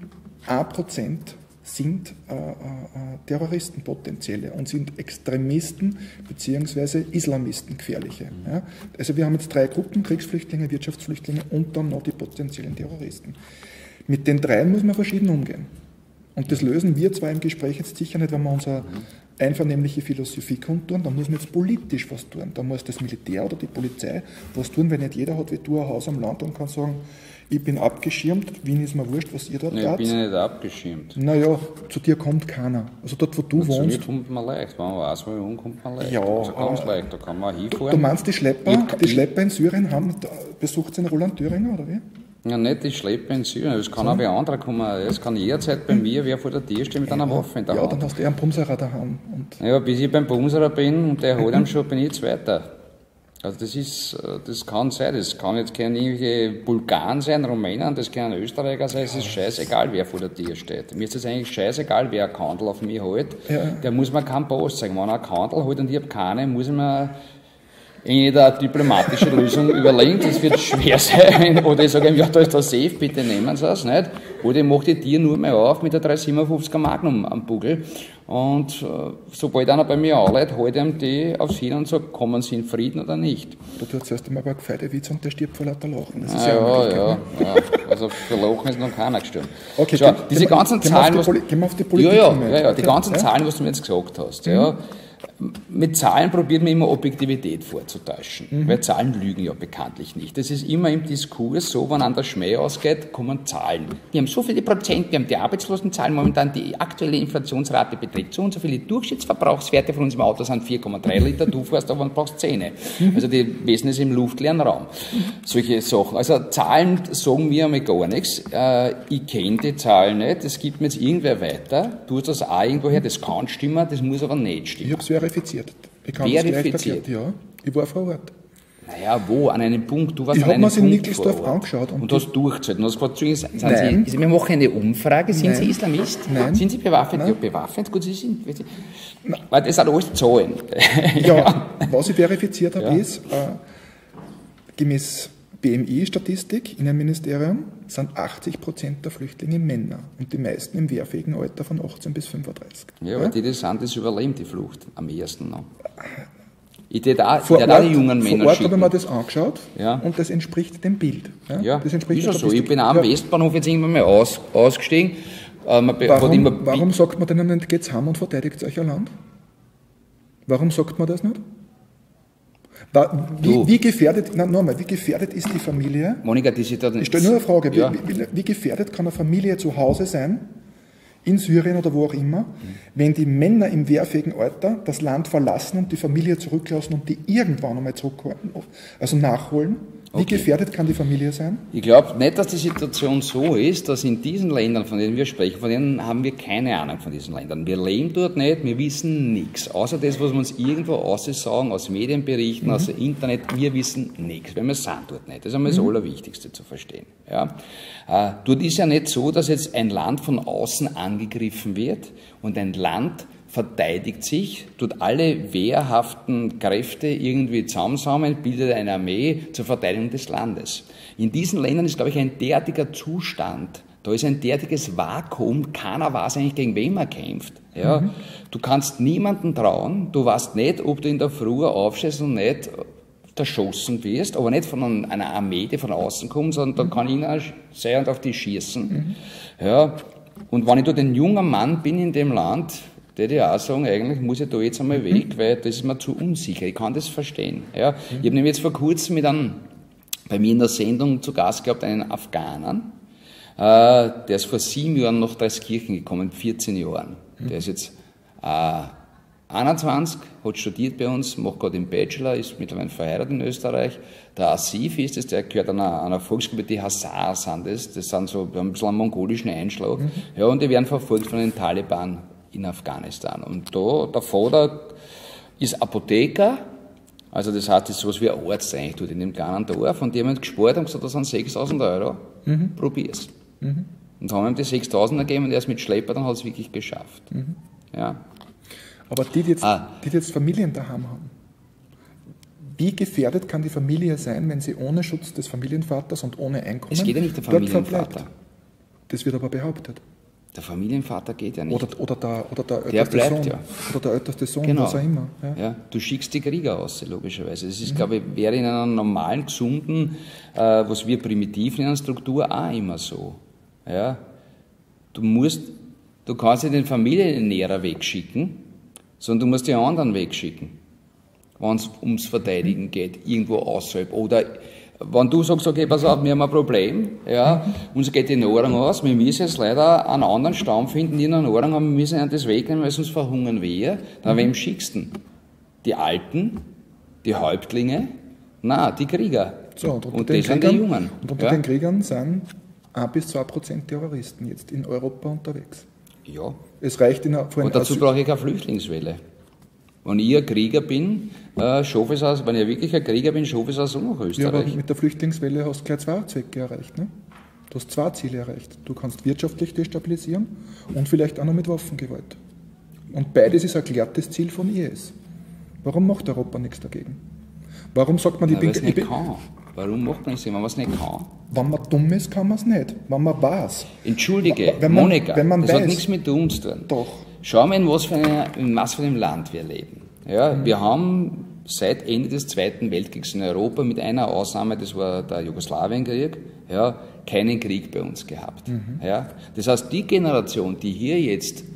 [SPEAKER 2] 1% sind Terroristen potenzielle und sind Extremisten bzw. Islamisten gefährliche. Ja? Also wir haben jetzt 3 Gruppen, Kriegsflüchtlinge, Wirtschaftsflüchtlinge und dann noch die potenziellen Terroristen. Mit den 3 muss man verschieden umgehen. Und das lösen wir zwar im Gespräch jetzt sicher nicht, wenn wir unsere einvernehmliche Philosophie kundtun, dann muss man jetzt politisch was tun. Da muss das Militär oder die Polizei was tun, weil nicht jeder hat wie du ein Haus am Land und kann sagen, ich bin abgeschirmt, Wien ist mir wurscht, was ihr dort
[SPEAKER 1] tat. Ich bin ja nicht abgeschirmt.
[SPEAKER 2] Naja, zu dir kommt keiner. Also dort, wo du wohnst...
[SPEAKER 1] Zu mir kommt man leicht, wenn man weiß, wo ich wohne, kommt man leicht. Ja, also ganz leicht, da kann man hinfahren.
[SPEAKER 2] Du meinst, die Schlepper in Syrien besucht den Roland Thüringer, oder wie?
[SPEAKER 1] Ja, nicht die Schlepper in Syrien, es kann auch wer anderer kommen. Es kann jederzeit bei mir wer vor der Tür stehen mit einer Waffe in der Hand.
[SPEAKER 2] Ja, dann hast du eher einen Bumserer daheim.
[SPEAKER 1] Ja, bis ich beim Bumserer bin und der holt ihn schon, bin ich Zweiter. Also das kann sein, das kann jetzt keine irgendwelche Bulgaren sein, Rumänen, das kann ein Österreicher sein, es ist scheißegal, wer vor der Tür steht. Mir ist es eigentlich scheißegal, wer ein Kandel auf mich hält, der muss mir keinen Pass zeigen. Wenn er einen Kandel hält und ich habe keine, muss ich mir eine diplomatische Lösung überlegen, das wird schwer sein. Oder ich sage ihm, ja, da ist der Safe, bitte nehmen Sie es, nicht? Oder ich mache die Tür nur mal auf mit der 357er Magnum am Buckel. Und sobald einer bei mir anleitet, halte ich ihm die aufs Hin und sage, kommen Sie in Frieden oder nicht.
[SPEAKER 2] Du tust erst einmal ein paar gefeite Witze und der stirbt vor lauter Lachen. Das ist
[SPEAKER 1] ja. Also für Lachen ist noch keiner gestorben.
[SPEAKER 2] Okay,
[SPEAKER 1] schau, diese ganzen Zahlen...
[SPEAKER 2] Gehen wir auf die Politik.
[SPEAKER 1] Die ganzen Zahlen, was du mir jetzt gesagt hast, ja. Mit Zahlen probiert man immer Objektivität vorzutäuschen, weil Zahlen lügen ja bekanntlich nicht. Das ist immer im Diskurs so, wenn an der Schmäh ausgeht, kommen Zahlen. Wir haben so viele Prozent, wir haben die Arbeitslosenzahlen, momentan die aktuelle Inflationsrate beträgt so und so viele Durchschnittsverbrauchswerte von unserem Auto sind 4,3 Liter, du fährst aber und brauchst 10. Also die Wesen ist im luftleeren Raum. Solche Sachen. Also Zahlen sagen mir einmal gar nichts. Ich kenne die Zahlen nicht, das gibt mir jetzt irgendwer weiter. Du hast das auch irgendwo her, das kann stimmen, das muss aber nicht stimmen.
[SPEAKER 2] Ich habe es verifiziert. Ich kann
[SPEAKER 1] verifiziert?
[SPEAKER 2] Ja, ich war vor Ort.
[SPEAKER 1] Naja, wo? An einem Punkt? Du warst
[SPEAKER 2] ich
[SPEAKER 1] an einem
[SPEAKER 2] Punkt. Ich habe mir es in Nickelsdorf angeschaut.
[SPEAKER 1] Und hast durchgezählt. Und hast gesagt, wir machen eine Umfrage. Sind Sie Islamist?
[SPEAKER 2] Nein.
[SPEAKER 1] Sind Sie bewaffnet? Nein. Ja, bewaffnet. Gut, Sie sind. Weil das sind alles Zahlen.
[SPEAKER 2] Ja, was ich verifiziert habe, ist, gemäß BMI-Statistik, Innenministerium, sind 80% der Flüchtlinge Männer und die meisten im wehrfähigen Alter von 18 bis 35.
[SPEAKER 1] Ja, aber die das sind, das überleben die Flucht am ersten noch. Ich hätte auch die jungen Männer
[SPEAKER 2] vor Ort
[SPEAKER 1] schicken.
[SPEAKER 2] habe ich mir das angeschaut
[SPEAKER 1] Ja.
[SPEAKER 2] und das entspricht dem Bild.
[SPEAKER 1] Ja,
[SPEAKER 2] das entspricht
[SPEAKER 1] ist
[SPEAKER 2] der
[SPEAKER 1] ja so.
[SPEAKER 2] Statistik.
[SPEAKER 1] Ich bin auch am Westbahnhof jetzt irgendwann mal ausgestiegen.
[SPEAKER 2] Warum sagt man denen nicht, geht's heim und verteidigt euch ein Land? Warum sagt man das nicht? Wie gefährdet ist die Familie?
[SPEAKER 1] Monika, die Situation.
[SPEAKER 2] Ich stelle nur eine Frage,
[SPEAKER 1] Ja.
[SPEAKER 2] wie gefährdet kann eine Familie zu Hause sein, in Syrien oder wo auch immer, wenn die Männer im wehrfähigen Alter das Land verlassen und die Familie zurücklassen und die irgendwann einmal zurückholen, also nachholen? Wie
[SPEAKER 1] Okay.
[SPEAKER 2] gefährdet kann die Familie sein?
[SPEAKER 1] Ich glaube nicht, dass die Situation so ist, dass in diesen Ländern, von denen wir sprechen, von denen haben wir keine Ahnung von diesen Ländern. Wir leben dort nicht, wir wissen nichts. Außer das, was wir uns irgendwo aussagen, aus Medienberichten, aus dem Internet, wir wissen nichts, weil wir sind dort nicht. Das ist einmal das Allerwichtigste zu verstehen. Ja? Dort ist ja nicht so, dass jetzt ein Land von außen angegriffen wird und ein Land verteidigt sich, tut alle wehrhaften Kräfte irgendwie zusammensammeln, bildet eine Armee zur Verteidigung des Landes. In diesen Ländern ist, glaube ich, ein derartiger Zustand, da ist ein derartiges Vakuum, keiner weiß eigentlich, gegen wen man kämpft. Ja? Du kannst niemanden trauen, du weißt nicht, ob du in der Früh aufstehst und nicht erschossen wirst, aber nicht von einer Armee, die von außen kommt, sondern da kann einer sein und auf die schießen. Ja? Und wenn ich dort ein junger Mann bin in dem Land, der die auch sagen, eigentlich muss ich da jetzt einmal weg, weil das ist mir zu unsicher. Ich kann das verstehen. Ja. Ich habe nämlich jetzt vor kurzem bei mir in der Sendung zu Gast gehabt, einen Afghanen, der ist vor 7 Jahren nach Dreiskirchen gekommen, 14 Jahren. Der ist jetzt 21, hat studiert bei uns, macht gerade den Bachelor, ist mittlerweile verheiratet in Österreich. Der Asif ist es, der gehört einer Volksgruppe, die Hazar sind das sind so, haben ein bisschen einen mongolischen Einschlag. Ja, und die werden verfolgt von den Taliban in Afghanistan. Und der Vater ist Apotheker, also das heißt, das ist sowas wie ein Arzt eigentlich dort in dem kleinen Dorf, und die haben gespart und gesagt, das sind 6.000 Euro, probier's. Und haben ihm die 6.000 gegeben und er ist mit Schlepper, dann hat es wirklich geschafft. Ja.
[SPEAKER 2] Aber die jetzt Familien daheim haben, wie gefährdet kann die Familie sein, wenn sie ohne Schutz des Familienvaters und ohne Einkommen
[SPEAKER 1] Es geht ja nicht der
[SPEAKER 2] dort
[SPEAKER 1] Familienvater.
[SPEAKER 2] verbleibt? Das wird aber behauptet.
[SPEAKER 1] Der Familienvater geht ja nicht.
[SPEAKER 2] Oder der
[SPEAKER 1] Der
[SPEAKER 2] älteste
[SPEAKER 1] bleibt
[SPEAKER 2] Sohn.
[SPEAKER 1] ja.
[SPEAKER 2] Oder der älteste Sohn,
[SPEAKER 1] Genau.
[SPEAKER 2] was auch immer. Ja.
[SPEAKER 1] Ja, du schickst die Krieger aus, logischerweise. Das ist, glaube ich, wäre in einer normalen, gesunden, was wir primitiv nennen, Struktur auch immer so. Ja? Du kannst nicht den Familiennäherer wegschicken, sondern du musst die anderen wegschicken, wenn es ums Verteidigen geht, irgendwo außerhalb. Oder wenn du sagst, okay, pass auf, wir haben ein Problem, ja, uns geht die Nahrung aus, wir müssen jetzt leider einen anderen Stamm finden, die eine Nahrung haben, wir müssen ihnen das wegnehmen, weil sonst verhungern wir. Dann wem schickst du denn? Die Alten, die Häuptlinge? Nein, die Krieger.
[SPEAKER 2] So,
[SPEAKER 1] und das sind die Jungen.
[SPEAKER 2] Und unter den Kriegern sind 1-2% Terroristen jetzt in Europa unterwegs.
[SPEAKER 1] Ja.
[SPEAKER 2] Es reicht
[SPEAKER 1] Und dazu brauche ich keine Flüchtlingswelle. Wenn ich ein Krieger bin, schaffe ich es wenn ich wirklich ein Krieger bin, schaffe ich es auch nach
[SPEAKER 2] Ja, aber
[SPEAKER 1] Österreich.
[SPEAKER 2] mit der Flüchtlingswelle hast du gleich 2 Zwecke erreicht. Ne? Du hast 2 Ziele erreicht. Du kannst wirtschaftlich destabilisieren und vielleicht auch noch mit Waffengewalt. Und beides ist ein erklärtes Ziel von IS. Warum macht Europa nichts dagegen? Warum sagt man,
[SPEAKER 1] Weil es nicht kann. Warum macht man es nicht, wenn man es nicht kann?
[SPEAKER 2] Wenn man dumm ist, kann man es nicht. Wenn man weiß.
[SPEAKER 1] Entschuldige,
[SPEAKER 2] Wenn man-
[SPEAKER 1] Monika,
[SPEAKER 2] wenn man
[SPEAKER 1] das
[SPEAKER 2] weiß-
[SPEAKER 1] hat nichts mit uns zu tun.
[SPEAKER 2] Doch.
[SPEAKER 1] Schau mal, in was für einem Land wir leben. Ja, wir haben seit Ende des Zweiten Weltkriegs in Europa, mit einer Ausnahme, das war der Jugoslawienkrieg, ja, keinen Krieg bei uns gehabt. Ja, das heißt, die Generation, die hier jetzt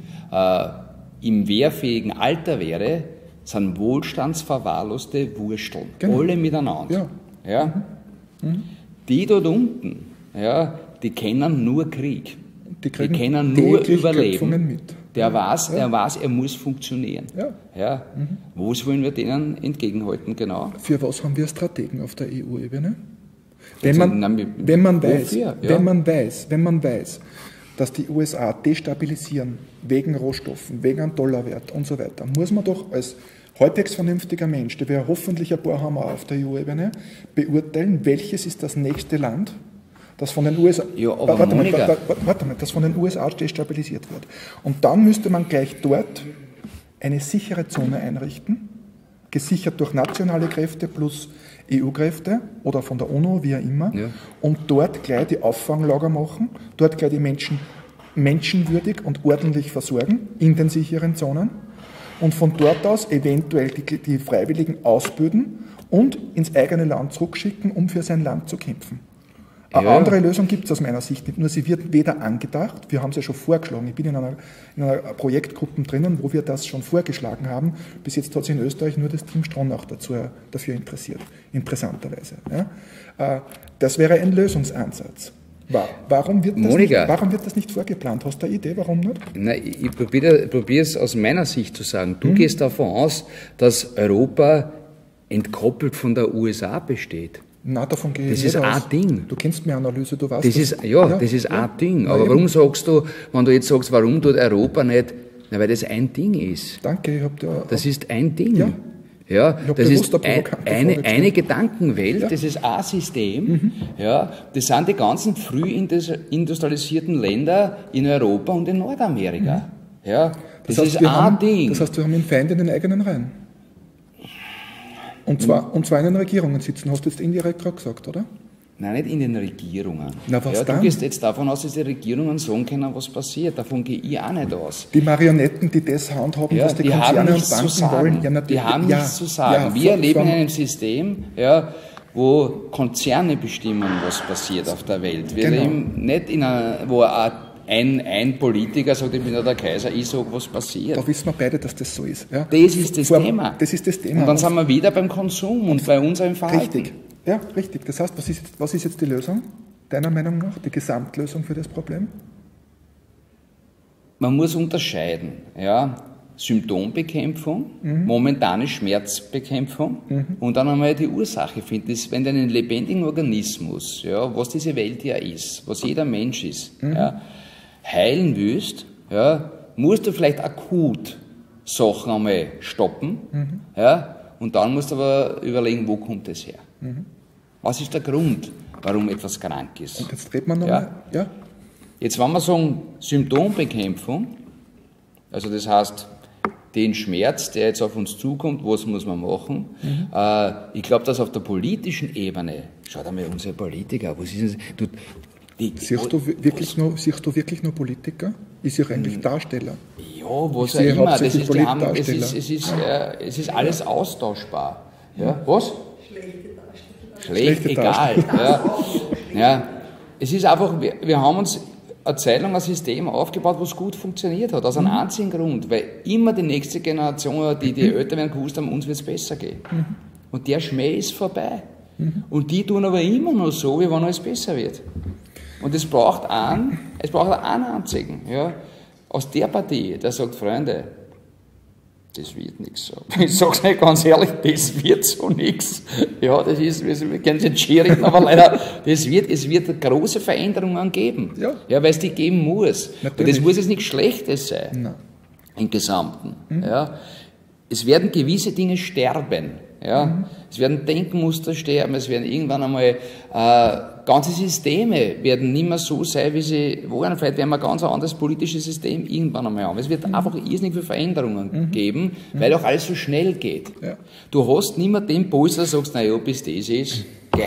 [SPEAKER 1] im wehrfähigen Alter wäre, sind wohlstandsverwahrloste Wursteln.
[SPEAKER 2] Genau.
[SPEAKER 1] Alle miteinander.
[SPEAKER 2] Ja.
[SPEAKER 1] Ja? Die dort unten, ja, die kennen nur Krieg.
[SPEAKER 2] Die kriegen
[SPEAKER 1] können nur
[SPEAKER 2] täglich
[SPEAKER 1] überleben.
[SPEAKER 2] Köpfungen mit.
[SPEAKER 1] Der weiß, er muss funktionieren.
[SPEAKER 2] Ja.
[SPEAKER 1] Ja. Was wollen wir denen entgegenhalten, genau?
[SPEAKER 2] Für was haben wir Strategen auf der EU-Ebene?
[SPEAKER 1] Jetzt,
[SPEAKER 2] Wenn man
[SPEAKER 1] wofür?
[SPEAKER 2] weiß, dass die USA destabilisieren wegen Rohstoffen, wegen einem Dollarwert und so weiter, muss man doch als halbwegs vernünftiger Mensch, der wir hoffentlich ein paar haben auch auf der EU-Ebene, beurteilen, welches ist das nächste Land, das von den USA,
[SPEAKER 1] Ja, aber Monika-
[SPEAKER 2] das von den USA destabilisiert wird. Und dann müsste man gleich dort eine sichere Zone einrichten, gesichert durch nationale Kräfte plus EU-Kräfte oder von der UNO, wie auch immer,
[SPEAKER 1] Ja.
[SPEAKER 2] und dort gleich die Auffanglager machen, dort gleich die Menschen menschenwürdig und ordentlich versorgen in den sicheren Zonen und von dort aus eventuell die Freiwilligen ausbilden und ins eigene Land zurückschicken, um für sein Land zu kämpfen. Eine andere Lösung gibt es aus meiner Sicht nicht, nur sie wird weder angedacht, wir haben es ja schon vorgeschlagen, ich bin in einer Projektgruppe drinnen, wo wir das schon vorgeschlagen haben, bis jetzt hat sich in Österreich nur das Team Stronach dafür interessiert, interessanterweise. Ja. Das wäre ein Lösungsansatz. Warum wird das nicht vorgeplant? Hast du eine Idee, warum nicht?
[SPEAKER 1] Nein, ich probiere es aus meiner Sicht zu sagen. Du gehst davon aus, dass Europa entkoppelt von der USA besteht.
[SPEAKER 2] Nein, davon gehe ich
[SPEAKER 1] nicht aus. Das ist ein Ding.
[SPEAKER 2] Du kennst meine Analyse, du weißt
[SPEAKER 1] das. Das ist ein Ding. Aber warum sagst du, wenn du jetzt sagst, warum tut Europa nicht? Na, weil das ein Ding ist.
[SPEAKER 2] Danke, ich habe dir...
[SPEAKER 1] Das ist ein Ding.
[SPEAKER 2] Ja.
[SPEAKER 1] Ja, das ist eine Gedankenwelt, das ist ein System. Ja, das sind die ganzen früh industrialisierten Länder in Europa und in Nordamerika. Ja, das ist ein Ding.
[SPEAKER 2] Das heißt, wir haben einen Feind in den eigenen Reihen. Und zwar in den Regierungen sitzen, hast du jetzt indirekt gerade gesagt, oder?
[SPEAKER 1] Nein, nicht in den Regierungen.
[SPEAKER 2] Na, was dann?
[SPEAKER 1] Du gehst jetzt davon aus, dass die Regierungen sagen können, was passiert. Davon gehe ich auch nicht aus.
[SPEAKER 2] Die Marionetten, die das handhaben, was die Konzerne und Banken wollen.
[SPEAKER 1] Ja, die haben nichts zu sagen. Wir leben in einem System, wo Konzerne bestimmen, was passiert auf der Welt. Wir leben nicht in einer, wo ein Politiker sagt, ich bin ja der Kaiser, ich sage, was passiert.
[SPEAKER 2] Da wissen wir beide, dass das so ist. Ja?
[SPEAKER 1] Das ist das Thema.
[SPEAKER 2] Das ist das Thema.
[SPEAKER 1] Und dann sind wir wieder beim Konsum und bei unserem Verhalten.
[SPEAKER 2] Richtig. Ja, richtig. Das heißt, was ist jetzt die Lösung, deiner Meinung nach, die Gesamtlösung für das Problem?
[SPEAKER 1] Man muss unterscheiden. Ja? Symptombekämpfung, momentane Schmerzbekämpfung und dann einmal die Ursache finden. Das, wenn du einen lebendigen Organismus, was diese Welt ja ist, was jeder Mensch ist, heilen willst, musst du vielleicht akut Sachen einmal stoppen, und dann musst du aber überlegen, wo kommt das her? Was ist der Grund, warum etwas krank ist?
[SPEAKER 2] Und jetzt redet man nochmal,
[SPEAKER 1] Jetzt, wenn wir sagen Symptombekämpfung, also das heißt, den Schmerz, der jetzt auf uns zukommt, was muss man machen? Ich glaube, dass auf der politischen Ebene, schaut einmal unsere Politiker, was ist das?
[SPEAKER 2] Siehst du wirklich nur Politiker? Ist ja eigentlich Darsteller.
[SPEAKER 1] Ja, was auch immer. Es ist alles austauschbar. Ja, was? Schlechte Darsteller. Ja. Es ist einfach, wir haben uns eine Zeit lang ein System aufgebaut, was gut funktioniert hat. Aus einem einzigen Grund, weil immer die nächste Generation, die älter werden, gewusst haben, uns wird es besser gehen. Und der Schmäh ist vorbei. Und die tun aber immer noch so, wie wenn alles besser wird. Und es braucht einen einzigen, aus der Partie, der sagt, Freunde, das wird nichts so. Ich sage es nicht ganz ehrlich, das wird so nichts. Ja, das ist, wir können es nicht scheren, aber leider, es wird große Veränderungen geben. Ja, weil es die geben muss. Natürlich. Und das muss jetzt nichts Schlechtes sein.
[SPEAKER 2] Nein.
[SPEAKER 1] Im Gesamten. Ja. Es werden gewisse Dinge sterben. Ja. Es werden Denkmuster sterben, es werden irgendwann einmal ganze Systeme werden nicht mehr so sein, wie sie waren. Vielleicht werden wir ein ganz anderes politisches System irgendwann einmal haben. Es wird einfach irrsinnig viele Veränderungen geben, weil auch alles so schnell geht. Ja. Du hast nicht mehr den Puls, der sagst, naja, bis das ist,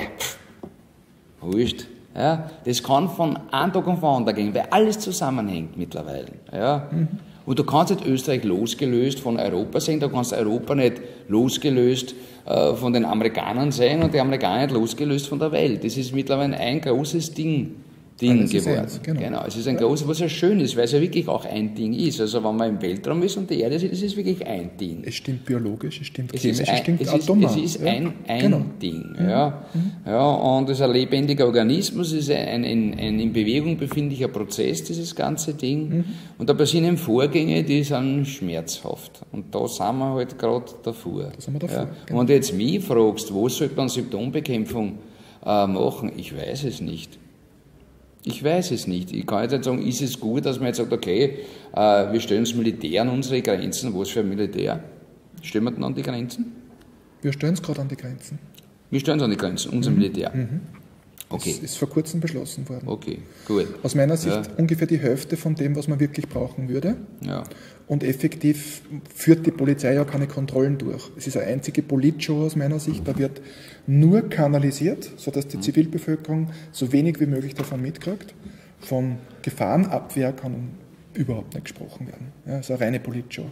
[SPEAKER 1] wurscht. Ja. Das kann von einem Tag auf den anderen gehen, weil alles zusammenhängt mittlerweile. Ja. Und du kannst nicht Österreich losgelöst von Europa sehen, du kannst Europa nicht losgelöst von den Amerikanern sein und die Amerikaner nicht losgelöst von der Welt. Das ist mittlerweile ein großes Ding geworden. Genau, es ist ein großes, was ja schön ist, weil es ja wirklich auch ein Ding ist. Also wenn man im Weltraum ist und die Erde ist, ist es wirklich ein Ding.
[SPEAKER 2] Es stimmt biologisch, es stimmt chemisch, es stimmt atomar.
[SPEAKER 1] Es ist ein Ding. Ja. Und es ist ein lebendiger Organismus, es ist ein in Bewegung befindlicher Prozess, dieses ganze Ding. Und da passieren Vorgänge, die sind schmerzhaft. Und da sind wir halt gerade davor.
[SPEAKER 2] Genau.
[SPEAKER 1] Und wenn du jetzt mich fragst, wo sollte man Symptombekämpfung machen, ich weiß es nicht. Ich weiß es nicht. Ich kann jetzt nicht sagen, ist es gut, dass man jetzt sagt, okay, wir stellen das Militär an unsere Grenzen. Was für ein Militär? Stellen wir denn an die Grenzen?
[SPEAKER 2] Wir stellen es gerade an die Grenzen.
[SPEAKER 1] Wir stellen es an die Grenzen, unser Militär. Okay.
[SPEAKER 2] Das ist vor kurzem beschlossen worden.
[SPEAKER 1] Okay, gut.
[SPEAKER 2] Aus meiner Sicht ungefähr die Hälfte von dem, was man wirklich brauchen würde.
[SPEAKER 1] Ja.
[SPEAKER 2] Und effektiv führt die Polizei ja keine Kontrollen durch. Es ist eine einzige Politshow aus meiner Sicht. Da wird nur kanalisiert, sodass die Zivilbevölkerung so wenig wie möglich davon mitkriegt. Von Gefahrenabwehr kann überhaupt nicht gesprochen werden. Ja, es ist eine reine Politshow.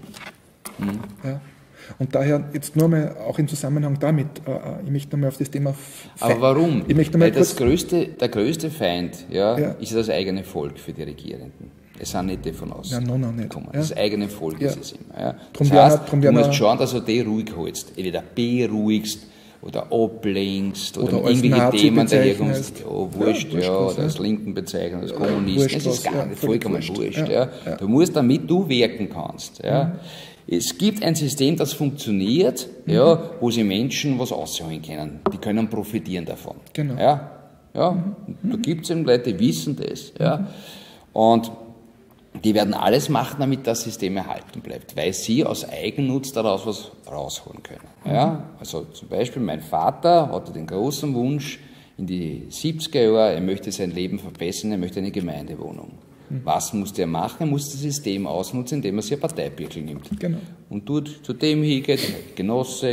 [SPEAKER 2] Ja. Und daher jetzt nur mal auch im Zusammenhang damit, ich möchte nochmal auf das Thema
[SPEAKER 1] Aber warum?
[SPEAKER 2] Ich möchte mal
[SPEAKER 1] Weil der größte Feind ist das eigene Volk für die Regierenden. Es sind nicht die von außen gekommen. Das eigene Volk ist es immer. Ja. Das heißt, du musst schauen, dass du die ruhig hältst. Entweder beruhigst oder ablenkst oder mit irgendwelchen Themen daherkommst. Ja, wurscht, oder als Linken bezeichnen, als Kommunisten. Das ist gar nicht vollkommen wurscht. Ja. Du musst, damit du wirken kannst. Ja. Es gibt ein System, das funktioniert, wo sie Menschen was ausholen können. Die können profitieren davon.
[SPEAKER 2] Genau.
[SPEAKER 1] Ja. Da gibt es eben Leute, die wissen das. Ja. Und die werden alles machen, damit das System erhalten bleibt, weil sie aus Eigennutz daraus was rausholen können. Ja? Also zum Beispiel mein Vater hatte den großen Wunsch in die 70er Jahre, er möchte sein Leben verbessern, er möchte eine Gemeindewohnung. Was musste er machen? Er musste das System ausnutzen, indem er sich ein Parteibüchel nimmt.
[SPEAKER 2] Genau.
[SPEAKER 1] Und dort zu dem hingeht, Genosse.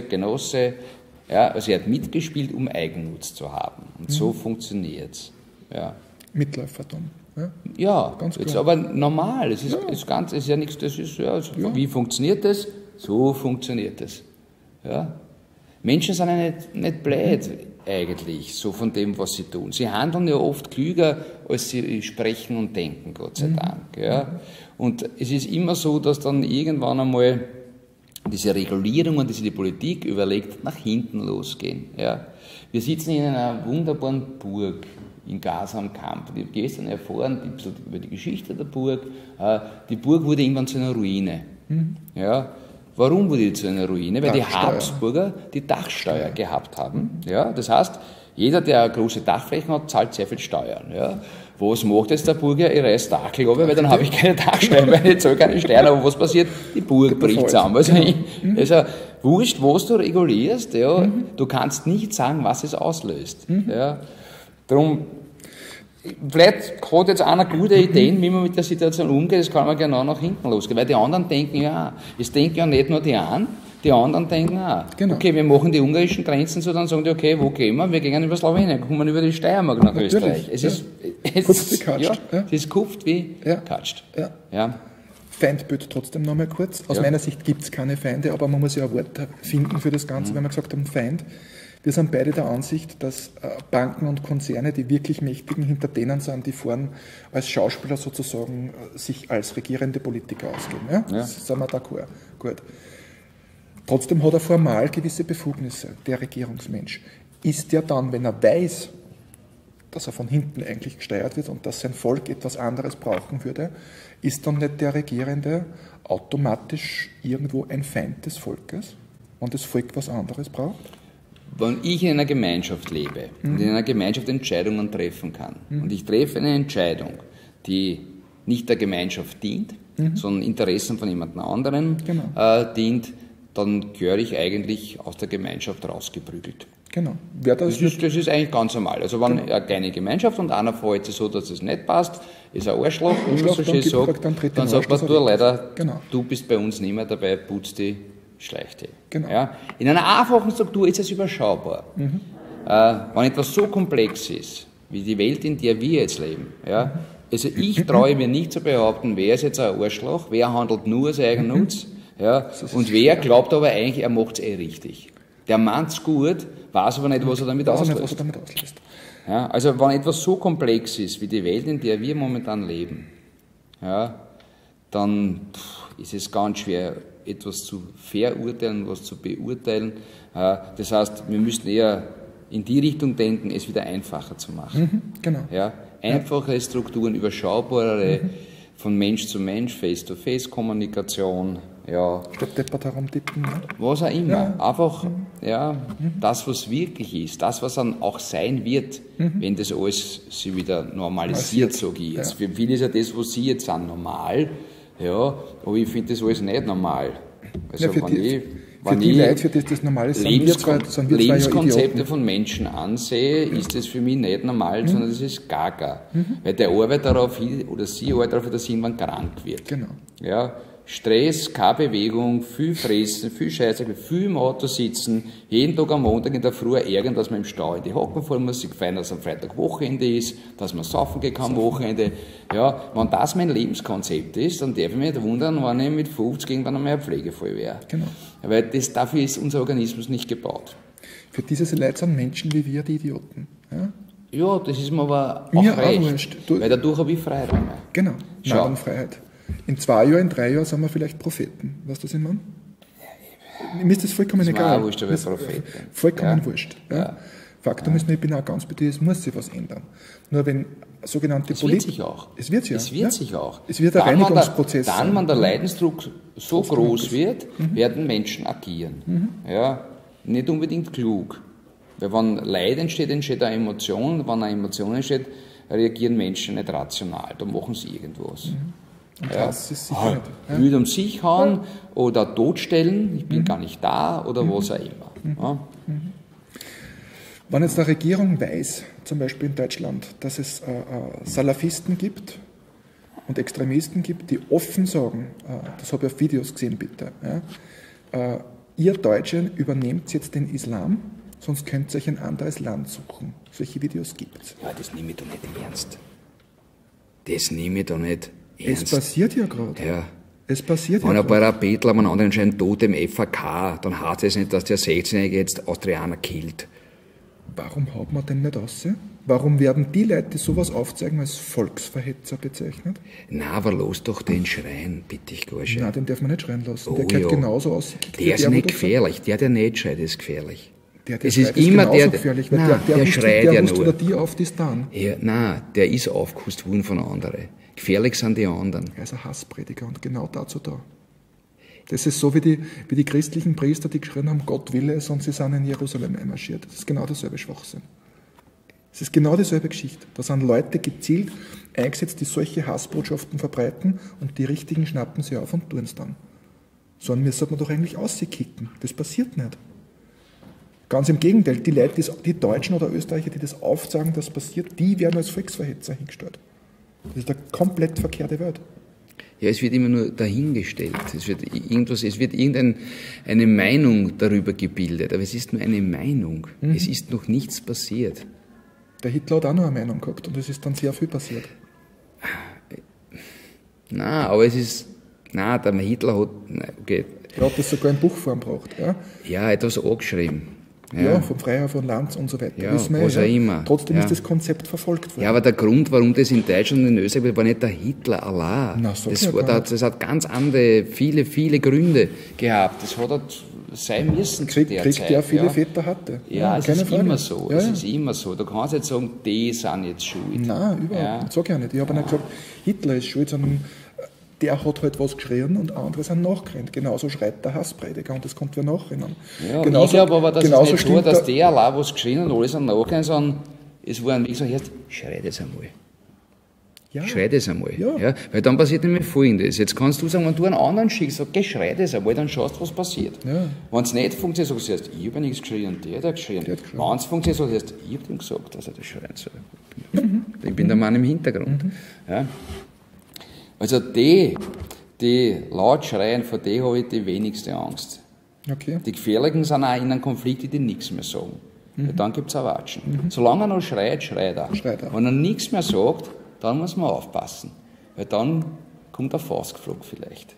[SPEAKER 1] Ja, also er hat mitgespielt, um Eigennutz zu haben. Und so funktioniert es. Ja.
[SPEAKER 2] Mitläufertum.
[SPEAKER 1] Ja, ganz jetzt aber normal. Es ist ja nichts, das ist wie funktioniert das? So funktioniert das. Ja. Menschen sind ja nicht blöd eigentlich, so von dem, was sie tun. Sie handeln ja oft klüger, als sie sprechen und denken, Gott sei Dank. Ja. Und es ist immer so, dass dann irgendwann einmal diese Regulierungen, die sich die Politik überlegt, nach hinten losgehen. Ja. Wir sitzen in einer wunderbaren Burg in Gaza am Kamp. Ich habe gestern erfahren über die Geschichte der Burg. Die Burg wurde irgendwann zu einer Ruine. Ja. Warum wurde die zu einer Ruine? Weil die Habsburger die Dachsteuer gehabt haben. Ja. Das heißt, jeder, der große Dachflächen hat, zahlt sehr viel Steuern. Ja. Was macht jetzt der Burger? Ich reiß Dachel runter, weil dann habe ich keine Dachsteuer, weil ich zahle keine Steuern. Aber was passiert? Die Burg bricht zusammen. Also wurscht, was du regulierst, ja, du kannst nicht sagen, was es auslöst. Ja. Darum, vielleicht hat jetzt einer gute Ideen, wie man mit der Situation umgeht, das kann man genau nach hinten losgehen, weil die anderen denken es denken ja nicht nur die an, die anderen denken okay, wir machen die ungarischen Grenzen so, dann sagen die, okay, wo gehen wir? Wir gehen über Slowenien, kommen über die Steiermark nach Österreich. Es ist kupft wie katscht. Ja.
[SPEAKER 2] Feindbild trotzdem nochmal kurz. Aus meiner Sicht gibt es keine Feinde, aber man muss ja ein Wort finden für das Ganze, wenn man gesagt haben, Feind. Wir sind beide der Ansicht, dass Banken und Konzerne, die wirklich Mächtigen, hinter denen sind, die vorn als Schauspieler sozusagen sich als regierende Politiker ausgeben. Ja? Das sind wir d'accord. Gut. Trotzdem hat er formal gewisse Befugnisse, der Regierungsmensch. Ist der dann, wenn er weiß, dass er von hinten eigentlich gesteuert wird und dass sein Volk etwas anderes brauchen würde, ist dann nicht der Regierende automatisch irgendwo ein Feind des Volkes und das Volk was anderes braucht?
[SPEAKER 1] Wenn ich in einer Gemeinschaft lebe und in einer Gemeinschaft Entscheidungen treffen kann und ich treffe eine Entscheidung, die nicht der Gemeinschaft dient, sondern Interessen von jemand anderem dient, dann gehöre ich eigentlich aus der Gemeinschaft rausgeprügelt.
[SPEAKER 2] Genau.
[SPEAKER 1] Das ist eigentlich ganz normal. Also wenn eine kleine Gemeinschaft und einer verhält sich so, dass es nicht passt, ist ein Arschloch, wie man so schön sagt, dann sagt man, du leider, du bist bei uns nicht mehr dabei, putz die, schleich die.
[SPEAKER 2] Genau.
[SPEAKER 1] Ja? In einer einfachen Struktur ist es überschaubar. Wenn etwas so komplex ist, wie die Welt, in der wir jetzt leben, also ich traue mir nicht zu behaupten, wer ist jetzt ein Arschloch, wer handelt nur aus Eigennutz, und wer glaubt aber eigentlich, er macht es richtig. Der meint's gut, weiß aber nicht, was er damit auslöst. Ja, also wenn etwas so komplex ist wie die Welt, in der wir momentan leben, dann ist es ganz schwer, etwas zu verurteilen, was zu beurteilen. Das heißt, wir müssen eher in die Richtung denken, es wieder einfacher zu machen. Einfachere Strukturen, überschaubarere, von Mensch zu Mensch, Face-to-Face-Kommunikation,
[SPEAKER 2] statt deppert herumtippen.
[SPEAKER 1] Was auch immer. Einfach, das, was wirklich ist, das, was dann auch sein wird, wenn das alles sich wieder normalisiert, sage ich jetzt. Für viele ist ja das, was Sie jetzt sind, normal, aber ich finde das alles nicht normal. Also
[SPEAKER 2] Für die Leute, für das normale sind wir
[SPEAKER 1] Lebenskonzepte von Menschen ansehe, ist das für mich nicht normal, sondern das ist Gaga. Weil der arbeitet darauf hin, oder sie arbeitet darauf hin, dass irgendwann krank wird.
[SPEAKER 2] Genau.
[SPEAKER 1] Ja, Stress, keine Bewegung, viel fressen, viel Scheiße, viel im Auto sitzen, jeden Tag am Montag in der Früh ärgern, dass man im Stau in die Hocken fahren muss, sich feiern, dass am Freitag Wochenende ist, dass man saufen geht am Wochenende. Ja, wenn das mein Lebenskonzept ist, dann darf ich mich nicht wundern, wenn ich mit 50 irgendwann einmal pflegevoll wäre.
[SPEAKER 2] Genau.
[SPEAKER 1] Weil dafür ist unser Organismus nicht gebaut.
[SPEAKER 2] Für diese Leute sind Menschen wie wir die Idioten. Ja,
[SPEAKER 1] ja, das ist mir aber auch recht, weil dadurch habe ich Freiräume.
[SPEAKER 2] Genau, Narrenfreiheit. In 2 Jahren, in 3 Jahren sind wir vielleicht Propheten. Weißt du, was ich meine? Mir ist das vollkommen egal.
[SPEAKER 1] Wurscht, aber Propheten.
[SPEAKER 2] Vollkommen wurscht. Ja. Faktum ist nur, ich bin auch ganz bei dir, es muss sich was ändern. Nur wenn sogenannte Politiker...
[SPEAKER 1] Es wird sich auch.
[SPEAKER 2] Es wird
[SPEAKER 1] sich auch.
[SPEAKER 2] Es wird ein Reinigungsprozess
[SPEAKER 1] sein. Wenn der Leidensdruck so groß wird, werden Menschen agieren. Ja, nicht unbedingt klug. Weil wenn Leid entsteht, entsteht eine Emotion. Wenn eine Emotion entsteht, reagieren Menschen nicht rational. Da machen sie irgendwas.
[SPEAKER 2] Und das ist sicher nicht.
[SPEAKER 1] Will um sich hauen oder totstellen, ich bin gar nicht da oder was auch immer. Ja.
[SPEAKER 2] Wenn jetzt eine Regierung weiß, zum Beispiel in Deutschland, dass es Salafisten gibt und Extremisten gibt, die offen sagen, das habe ich auf Videos gesehen, bitte, ja, ihr Deutschen übernehmt jetzt den Islam, sonst könnt ihr euch ein anderes Land suchen. Solche Videos gibt es.
[SPEAKER 1] Ja, das nehme ich doch nicht ernst. Das nehme ich doch nicht ernst.
[SPEAKER 2] Es passiert ja gerade.
[SPEAKER 1] Ja.
[SPEAKER 2] Es passiert
[SPEAKER 1] wenn
[SPEAKER 2] ja
[SPEAKER 1] ein paar Bettler am anderen scheinen tot im FAK, dann heißt es nicht, dass der 16-Jährige jetzt Austrianer killt.
[SPEAKER 2] Warum haut man denn nicht raus? Warum werden die Leute, die sowas aufzeigen, als Volksverhetzer bezeichnet?
[SPEAKER 1] Na, aber los doch den schreien, bitte ich gar schön.
[SPEAKER 2] Nein, den darf man nicht schreien lassen.
[SPEAKER 1] Oh,
[SPEAKER 2] der gehört genauso ausgekickt.
[SPEAKER 1] Der ist nicht gefährlich. Der nicht schreit, ist gefährlich.
[SPEAKER 2] Der
[SPEAKER 1] es ist immer der,
[SPEAKER 2] gefährlich,
[SPEAKER 1] weil
[SPEAKER 2] nein,
[SPEAKER 1] der schreit ja nur.
[SPEAKER 2] Oder die auf, die ist dann.
[SPEAKER 1] Ja, nein, der ist aufgeküsst worden von anderen. Gefährlich sind die anderen.
[SPEAKER 2] Er ist ein Hassprediger und genau dazu da. Das ist so wie die christlichen Priester, die geschrien haben, Gott will es, und sie sind in Jerusalem einmarschiert. Das ist genau derselbe Schwachsinn. Es ist genau dieselbe Geschichte. Da sind Leute gezielt eingesetzt, die solche Hassbotschaften verbreiten, und die Richtigen schnappen sie auf und tun es dann. So einen müsste man doch eigentlich auskicken. Das passiert nicht. Ganz im Gegenteil, die Leute, die Deutschen oder Österreicher, die das aufsagen, dass passiert, die werden als Volksverhetzer hingestellt. Das ist eine komplett verkehrte Welt.
[SPEAKER 1] Ja, es wird immer nur dahingestellt. Es wird irgendeine Meinung darüber gebildet. Aber es ist nur eine Meinung. Es ist noch nichts passiert.
[SPEAKER 2] Der Hitler hat auch noch eine Meinung gehabt und es ist dann sehr viel passiert.
[SPEAKER 1] Nein, aber der Hitler hat, okay.
[SPEAKER 2] Er hat das sogar in Buchform gebracht.
[SPEAKER 1] Ja, er hat das angeschrieben.
[SPEAKER 2] Ja, vom Freiherr von Lanz und so weiter.
[SPEAKER 1] Ja, was auch immer.
[SPEAKER 2] Trotzdem ist das Konzept verfolgt worden.
[SPEAKER 1] Ja, aber der Grund, warum das in Deutschland und in Österreich war nicht der Hitler allein.
[SPEAKER 2] Na, so
[SPEAKER 1] das hat ganz andere, viele Gründe gehabt. Das hat sein müssen zu der Zeit.
[SPEAKER 2] Der viele Väter hatte.
[SPEAKER 1] Ja, es ist
[SPEAKER 2] Frage.
[SPEAKER 1] Immer so.
[SPEAKER 2] Ja.
[SPEAKER 1] Es ist immer so. Du kannst nicht sagen, die sind jetzt schuld.
[SPEAKER 2] Nein, überhaupt nicht. Sag ich auch nicht. Ich habe nicht gesagt, Hitler ist schuld, sondern der hat halt was geschrien und andere sind nachgerannt. Genauso schreit der Hassprediger und das kommt wer nachrennen.
[SPEAKER 1] Ja, ich glaube aber, dass es nicht so, dass der allein was geschrien und alle sind nachgerannt, sondern es war ein Weg, so, schrei das einmal. Ja. Schrei das einmal. Ja. Weil dann passiert nämlich Folgendes. Jetzt kannst du sagen, wenn du einen anderen schickst, sag, schrei das einmal, dann schaust du, was passiert. Ja. Wenn es nicht funktioniert, sagst du, ich habe nichts geschrien, der hat geschrien. Wenn es funktioniert, sagst du, ich habe ihm gesagt, dass er das schreien soll. Ich bin der Mann im Hintergrund. Ja. Also die laut schreien, vor denen habe ich die wenigste Angst.
[SPEAKER 2] Okay.
[SPEAKER 1] Die Gefährlichen sind auch in einem Konflikt, die nichts mehr sagen. Weil dann gibt es auch Watschen. Solange er noch schreit er. Wenn er nichts mehr sagt, dann muss man aufpassen. Weil dann kommt ein Faustgeflug vielleicht.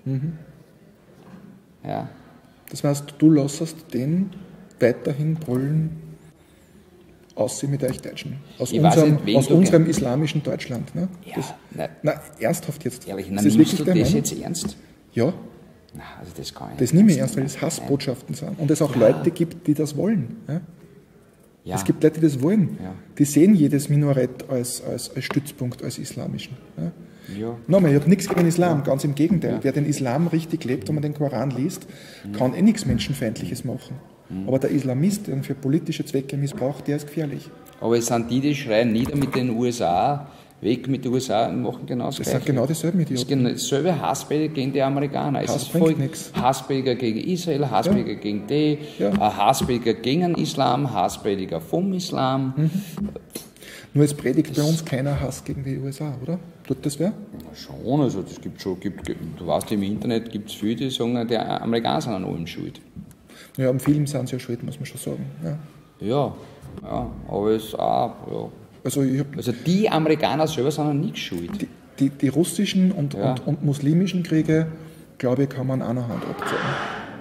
[SPEAKER 1] Ja.
[SPEAKER 2] Das heißt, du lässt den weiterhin brüllen, aussehen mit euch Deutschen. Aus unserem islamischen Deutschland. Ne?
[SPEAKER 1] Ja,
[SPEAKER 2] ernsthaft jetzt.
[SPEAKER 1] Ehrlich, nimmst du das jetzt ernst?
[SPEAKER 2] Ja.
[SPEAKER 1] Na, also das kann ich
[SPEAKER 2] das nehme ich ernst, weil es Hassbotschaften sind. Und es auch Leute gibt, die das wollen. Ja? Ja. Es gibt Leute, die das wollen. Ja. Die sehen jedes Minarett als Stützpunkt, als islamischen. Ja? Ja. Nochmal, ich habe nichts gegen den Islam, ganz im Gegenteil. Ja. Wer den Islam richtig lebt, wenn man den Koran liest, kann nichts Menschenfeindliches machen. Aber der Islamist, der ihn für politische Zwecke missbraucht, der ist gefährlich.
[SPEAKER 1] Aber es sind die schreien nieder mit den USA, weg mit den USA und machen genau das
[SPEAKER 2] Das
[SPEAKER 1] Gleiche.
[SPEAKER 2] sind genau dieselben
[SPEAKER 1] Das ist
[SPEAKER 2] Idioten.
[SPEAKER 1] genau dasselbe Hassbilder gegen die Amerikaner. Es
[SPEAKER 2] Hass
[SPEAKER 1] ist
[SPEAKER 2] bringt
[SPEAKER 1] voll
[SPEAKER 2] nichts.
[SPEAKER 1] Hassbilder gegen Israel, Hassbilder gegen die,
[SPEAKER 2] Ja.
[SPEAKER 1] Hassbilder gegen den Islam, Hassbilder vom Islam.
[SPEAKER 2] Nur es predigt bei uns keiner Hass gegen die USA, oder? Tut das wer?
[SPEAKER 1] Ja, schon, also das gibt schon, du weißt, im Internet gibt es viele, die sagen, die Amerikaner sind an allem schuld.
[SPEAKER 2] Ja, am Film sind sie ja schuld, muss man schon sagen. Ja.
[SPEAKER 1] Ja, aber es ist auch, ja.
[SPEAKER 2] Also,
[SPEAKER 1] Also die Amerikaner selber sind an nichts schuld.
[SPEAKER 2] die russischen und muslimischen Kriege, glaube ich, kann man an einer Hand abzählen.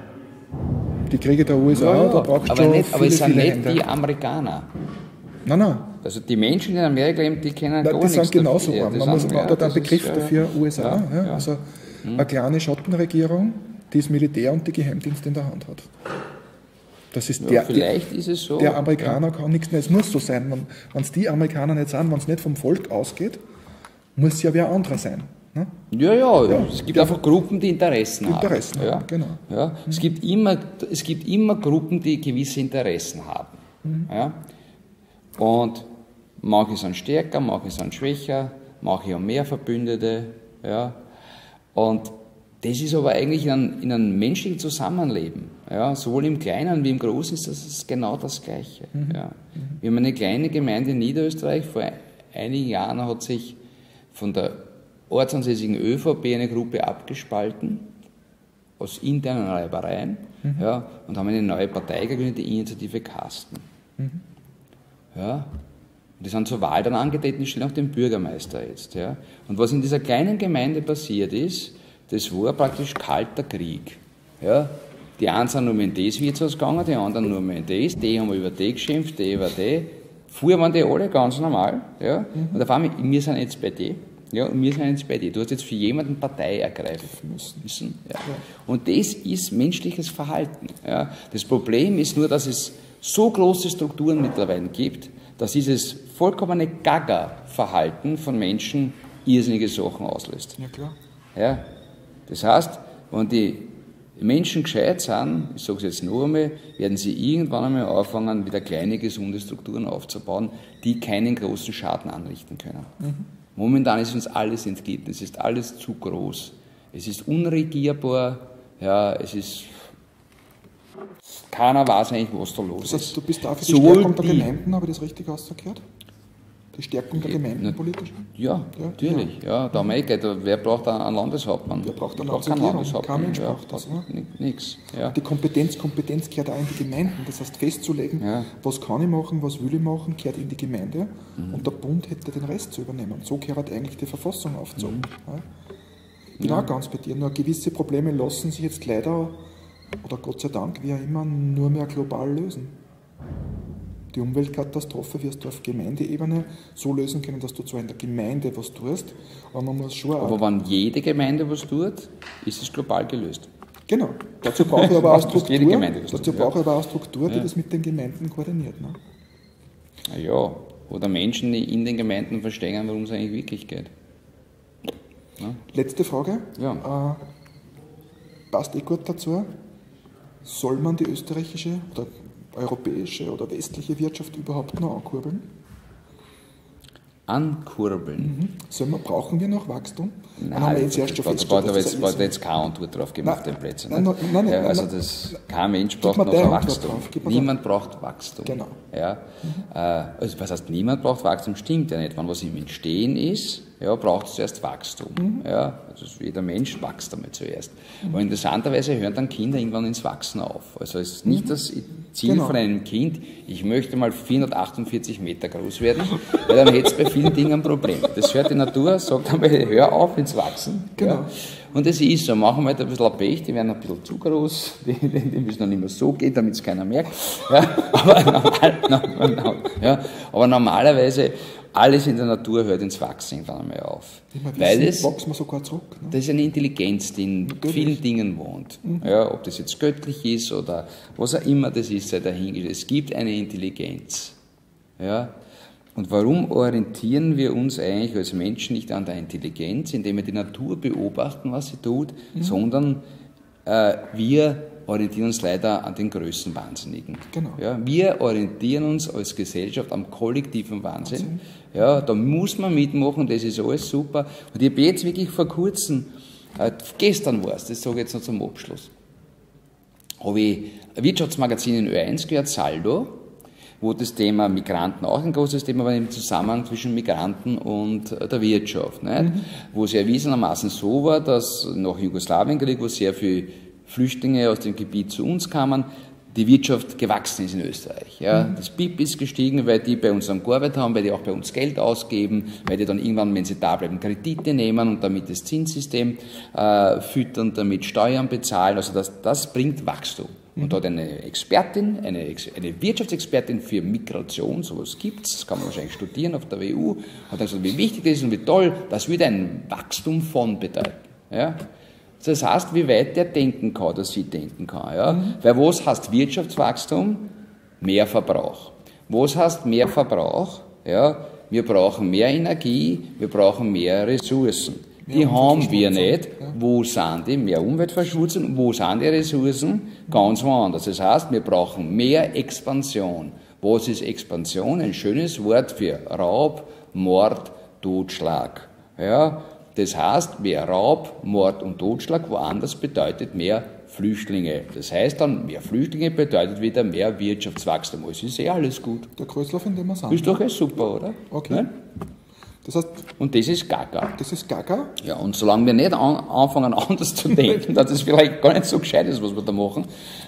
[SPEAKER 2] Die Kriege der USA, da braucht
[SPEAKER 1] aber
[SPEAKER 2] schon
[SPEAKER 1] nicht, aber es sind
[SPEAKER 2] viele
[SPEAKER 1] nicht
[SPEAKER 2] Hände.
[SPEAKER 1] die Amerikaner.
[SPEAKER 2] Nein.
[SPEAKER 1] Also die Menschen, die in Amerika leben, die kennen gar
[SPEAKER 2] Die
[SPEAKER 1] nichts
[SPEAKER 2] sind genauso
[SPEAKER 1] dafür.
[SPEAKER 2] arm.
[SPEAKER 1] Die
[SPEAKER 2] Man muss
[SPEAKER 1] sind-
[SPEAKER 2] da
[SPEAKER 1] das
[SPEAKER 2] einen Begriff
[SPEAKER 1] ist,
[SPEAKER 2] dafür, USA.
[SPEAKER 1] Ja.
[SPEAKER 2] Also eine kleine Schottenregierung, die das Militär und die Geheimdienste in der Hand hat. Das ist
[SPEAKER 1] Ja, vielleicht ist es so.
[SPEAKER 2] Der Amerikaner kann nichts mehr. Es muss so sein. Wenn es die Amerikaner nicht sind, wenn es nicht vom Volk ausgeht, muss es ja wer anderer sein. Ne?
[SPEAKER 1] Ja, es gibt einfach Gruppen, die Interessen haben.
[SPEAKER 2] Interessen
[SPEAKER 1] ja.
[SPEAKER 2] haben, genau.
[SPEAKER 1] Ja. Es gibt immer Gruppen, die gewisse Interessen haben. Ja. Und manche sind stärker, manche sind schwächer, manche haben mehr Verbündete. Ja. Und das ist aber eigentlich in einem menschlichen Zusammenleben, ja, sowohl im Kleinen wie im Großen ist das genau das Gleiche. Ja. Wir haben eine kleine Gemeinde in Niederösterreich, vor einigen Jahren hat sich von der ortsansässigen ÖVP eine Gruppe abgespalten, aus internen Reibereien, ja, und haben eine neue Partei gegründet, die Initiative Kasten. Ja. Und die sind zur Wahl dann angetreten, die stehen auch den Bürgermeister jetzt. Ja. Und was in dieser kleinen Gemeinde passiert ist, das war praktisch kalter Krieg. Ja. Die einen sind nur mehr in das Wirtshaus gegangen, die anderen nur mehr in das, die haben über die geschimpft, die über die. Früher waren die alle ganz normal. Ja. Und auf einmal, wir sind jetzt bei die. Ja, und wir sind jetzt bei dir. Du hast jetzt für jemanden Partei ergreifen müssen. Ja. Und das ist menschliches Verhalten. Ja. Das Problem ist nur, dass es so große Strukturen mittlerweile gibt, dass dieses vollkommene Gaga-Verhalten von Menschen irrsinnige Sachen auslöst.
[SPEAKER 2] Ja, klar.
[SPEAKER 1] Ja. Das heißt, wenn die Menschen gescheit sind, ich sage es jetzt noch einmal, werden sie irgendwann einmal anfangen, wieder kleine, gesunde Strukturen aufzubauen, die keinen großen Schaden anrichten können. Momentan ist uns alles entglitten, es ist alles zu groß, es ist unregierbar, ja, es ist, keiner weiß eigentlich, was da los
[SPEAKER 2] Das heißt,
[SPEAKER 1] ist.
[SPEAKER 2] du bist dafür die
[SPEAKER 1] Sowohl
[SPEAKER 2] Stärkung der
[SPEAKER 1] die-
[SPEAKER 2] Gemeinden, habe ich das richtig ausgehört? Die Stärkung der Gemeinden politisch?
[SPEAKER 1] Ja, natürlich, ja, da haben wir eh gleich, wer braucht einen Landeshauptmann?
[SPEAKER 2] Wer braucht eine
[SPEAKER 1] keinen
[SPEAKER 2] Landesregierung? Kein Mensch braucht das, ne?
[SPEAKER 1] Nix, ja.
[SPEAKER 2] Die Kompetenz gehört auch in die Gemeinden. Das heißt, festzulegen,
[SPEAKER 1] Ja.
[SPEAKER 2] was kann ich machen, was will ich machen, gehört in die Gemeinde und der Bund hätte den Rest zu übernehmen. So gehört eigentlich die Verfassung aufgezogen. Ja. Ich bin auch ganz bei dir. Nur gewisse Probleme lassen sich jetzt leider, oder Gott sei Dank, wie auch immer, nur mehr global lösen. Die Umweltkatastrophe wirst du auf Gemeindeebene so lösen können, dass du zwar in der Gemeinde was tust, aber man muss schon auch.
[SPEAKER 1] Aber wenn jede Gemeinde was tut, ist es global gelöst.
[SPEAKER 2] Genau. Dazu brauche ich aber auch
[SPEAKER 1] Braucht fast jede
[SPEAKER 2] Struktur,
[SPEAKER 1] Gemeinde das
[SPEAKER 2] dazu
[SPEAKER 1] tut, ja.
[SPEAKER 2] brauche ich aber auch Struktur, die das mit den Gemeinden koordiniert. Ne?
[SPEAKER 1] Ja, oder Menschen, die in den Gemeinden verstehen, worum es eigentlich wirklich geht.
[SPEAKER 2] Letzte Frage.
[SPEAKER 1] Ja.
[SPEAKER 2] Passt eh gut dazu. Soll man die österreichische oder europäische oder westliche Wirtschaft überhaupt noch ankurbeln?
[SPEAKER 1] Ankurbeln.
[SPEAKER 2] Brauchen wir noch Wachstum? Dann
[SPEAKER 1] Nein,
[SPEAKER 2] haben wir jetzt erst schon festgestellt, dass das
[SPEAKER 1] da
[SPEAKER 2] alles-
[SPEAKER 1] jetzt keine Antwort drauf geben
[SPEAKER 2] Nein,
[SPEAKER 1] auf den Plätzen.
[SPEAKER 2] nein,
[SPEAKER 1] ne?
[SPEAKER 2] nein,
[SPEAKER 1] Ja,
[SPEAKER 2] nein,
[SPEAKER 1] also
[SPEAKER 2] nein.
[SPEAKER 1] kein Mensch
[SPEAKER 2] Gib
[SPEAKER 1] braucht
[SPEAKER 2] mir
[SPEAKER 1] noch
[SPEAKER 2] deine
[SPEAKER 1] ein
[SPEAKER 2] Antwort
[SPEAKER 1] Wachstum.
[SPEAKER 2] drauf, gib mir
[SPEAKER 1] Niemand braucht Wachstum.
[SPEAKER 2] Genau.
[SPEAKER 1] Ja, also was heißt, niemand braucht Wachstum, stimmt ja nicht. Wenn was im Entstehen ist, ja, braucht es zuerst Wachstum. Ja, also jeder Mensch wächst einmal zuerst. Aber interessanterweise hören dann Kinder irgendwann ins Wachsen auf. Also es ist nicht das Ziel
[SPEAKER 2] Genau.
[SPEAKER 1] von einem Kind, ich möchte mal 448 Meter groß werden, weil dann hätte es bei vielen Dingen ein Problem. Das hört die Natur, sagt einmal, hör auf ins Wachsen.
[SPEAKER 2] Genau.
[SPEAKER 1] Ja. Und das ist so, machen wir halt ein bisschen ein Pech, die werden ein bisschen zu groß, die müssen dann nicht mehr so gehen, damit es keiner merkt. Ja, aber normalerweise, alles in der Natur hört ins Wachsen irgendwann einmal auf.
[SPEAKER 2] Wie wir
[SPEAKER 1] Weil
[SPEAKER 2] wissen,
[SPEAKER 1] das,
[SPEAKER 2] wachsen wir sogar zurück. Ne?
[SPEAKER 1] das ist eine Intelligenz, die in vielen Dingen wohnt. Ja, ob das jetzt göttlich ist oder was auch immer das ist, sei dahingestellt. Es gibt eine Intelligenz. Ja. Und warum orientieren wir uns eigentlich als Menschen nicht an der Intelligenz, indem wir die Natur beobachten, was sie tut, sondern wir orientieren uns leider an den größten Wahnsinnigen.
[SPEAKER 2] Genau.
[SPEAKER 1] Ja, wir orientieren uns als Gesellschaft am kollektiven Wahnsinn. Ja, da muss man mitmachen, das ist alles super. Und ich habe jetzt wirklich vor kurzem, gestern war es, das sage ich jetzt noch zum Abschluss, habe ich ein Wirtschaftsmagazin in Ö1 gehört, Saldo, wo das Thema Migranten auch ein großes Thema war, im Zusammenhang zwischen Migranten und der Wirtschaft. Nicht? Wo es erwiesenermaßen so war, dass nach Jugoslawienkrieg, wo sehr viele Flüchtlinge aus dem Gebiet zu uns kamen, die Wirtschaft gewachsen ist in Österreich. Ja. Das BIP ist gestiegen, weil die bei uns gearbeitet haben, weil die auch bei uns Geld ausgeben, weil die dann irgendwann, wenn sie da bleiben, Kredite nehmen und damit das Zinssystem füttern, damit Steuern bezahlen. Also das bringt Wachstum. Und da hat eine Expertin, eine Wirtschaftsexpertin für Migration, sowas gibt's, das kann man wahrscheinlich studieren auf der WU, hat dann gesagt, wie wichtig das ist und wie toll, das würde ein Wachstum von bedeuten. Ja. Das heißt, wie weit der denken kann, oder sie denken kann. Ja? Weil was heißt Wirtschaftswachstum? Mehr Verbrauch. Was heißt mehr Verbrauch? Ja? Wir brauchen mehr Energie, wir brauchen mehr Ressourcen. Die haben wir nicht. Ja. Wo sind die? Mehr Umweltverschmutzung. Wo sind die Ressourcen? Ganz woanders. Das heißt, wir brauchen mehr Expansion. Was ist Expansion? Ein schönes Wort für Raub, Mord, Totschlag. Ja? Das heißt, mehr Raub, Mord und Totschlag woanders bedeutet mehr Flüchtlinge. Das heißt dann, mehr Flüchtlinge bedeutet wieder mehr Wirtschaftswachstum. Es ist alles gut.
[SPEAKER 2] Der Kreislauf, in dem wir sind.
[SPEAKER 1] Ist doch super, oder?
[SPEAKER 2] Okay.
[SPEAKER 1] Nein?
[SPEAKER 2] Das heißt,
[SPEAKER 1] und das ist Gaga.
[SPEAKER 2] Das ist Gaga?
[SPEAKER 1] Ja, und solange wir nicht anfangen, anders zu denken, dass es vielleicht gar nicht so gescheit ist, was wir da machen,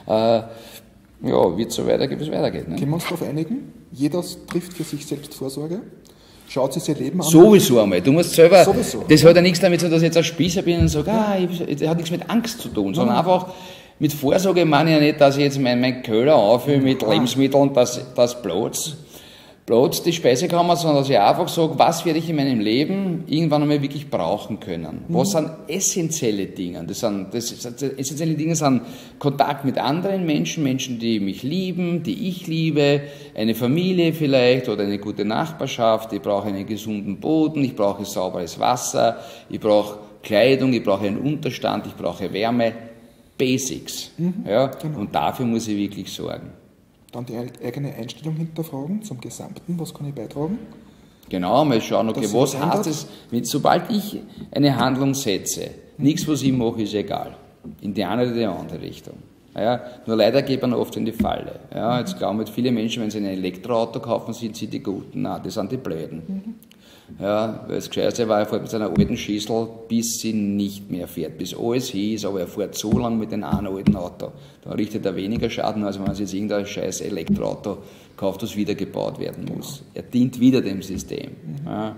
[SPEAKER 1] wird es so weitergehen, wie es weitergeht. Ne?
[SPEAKER 2] Können wir uns darauf einigen? Jeder trifft für sich selbst Vorsorge. Schaut sich sein Leben an.
[SPEAKER 1] Sowieso einmal. Du musst selber,
[SPEAKER 2] Sowieso.
[SPEAKER 1] Das hat ja nichts damit zu tun, dass ich jetzt ein Spießer bin und sage, das hat nichts mit Angst zu tun, sondern einfach mit Vorsorge meine ich ja nicht, dass ich jetzt mein Köder auffülle mit Lebensmitteln, das bloß die Speisekammer, sondern dass ich einfach sage, was werde ich in meinem Leben irgendwann einmal wirklich brauchen können. Was sind essentielle Dinge? Essentielle Dinge sind Kontakt mit anderen Menschen, Menschen, die mich lieben, die ich liebe, eine Familie vielleicht oder eine gute Nachbarschaft. Ich brauche einen gesunden Boden, ich brauche sauberes Wasser, ich brauche Kleidung, ich brauche einen Unterstand, ich brauche Wärme. Basics. Genau. Und dafür muss ich wirklich sorgen.
[SPEAKER 2] Dann die eigene Einstellung hinterfragen zum Gesamten, was kann ich beitragen?
[SPEAKER 1] Genau, mal schauen, okay, was heißt es, sobald ich eine Handlung setze, nichts, was ich mache, ist egal. In die eine oder die andere Richtung. Ja, nur leider geht man oft in die Falle. Ja, jetzt glauben halt viele Menschen, wenn sie ein Elektroauto kaufen, sind sie die Guten. Nein, das sind die Blöden. Ja, weil das Gescheite war, er fährt mit seiner alten Schüssel, bis sie nicht mehr fährt, bis alles hieß, aber er fährt so lang mit dem einen alten Auto. Da richtet er weniger Schaden, als wenn man sich jetzt irgendein scheiß Elektroauto kauft, das wieder gebaut werden muss. Er dient wieder dem System. Ja.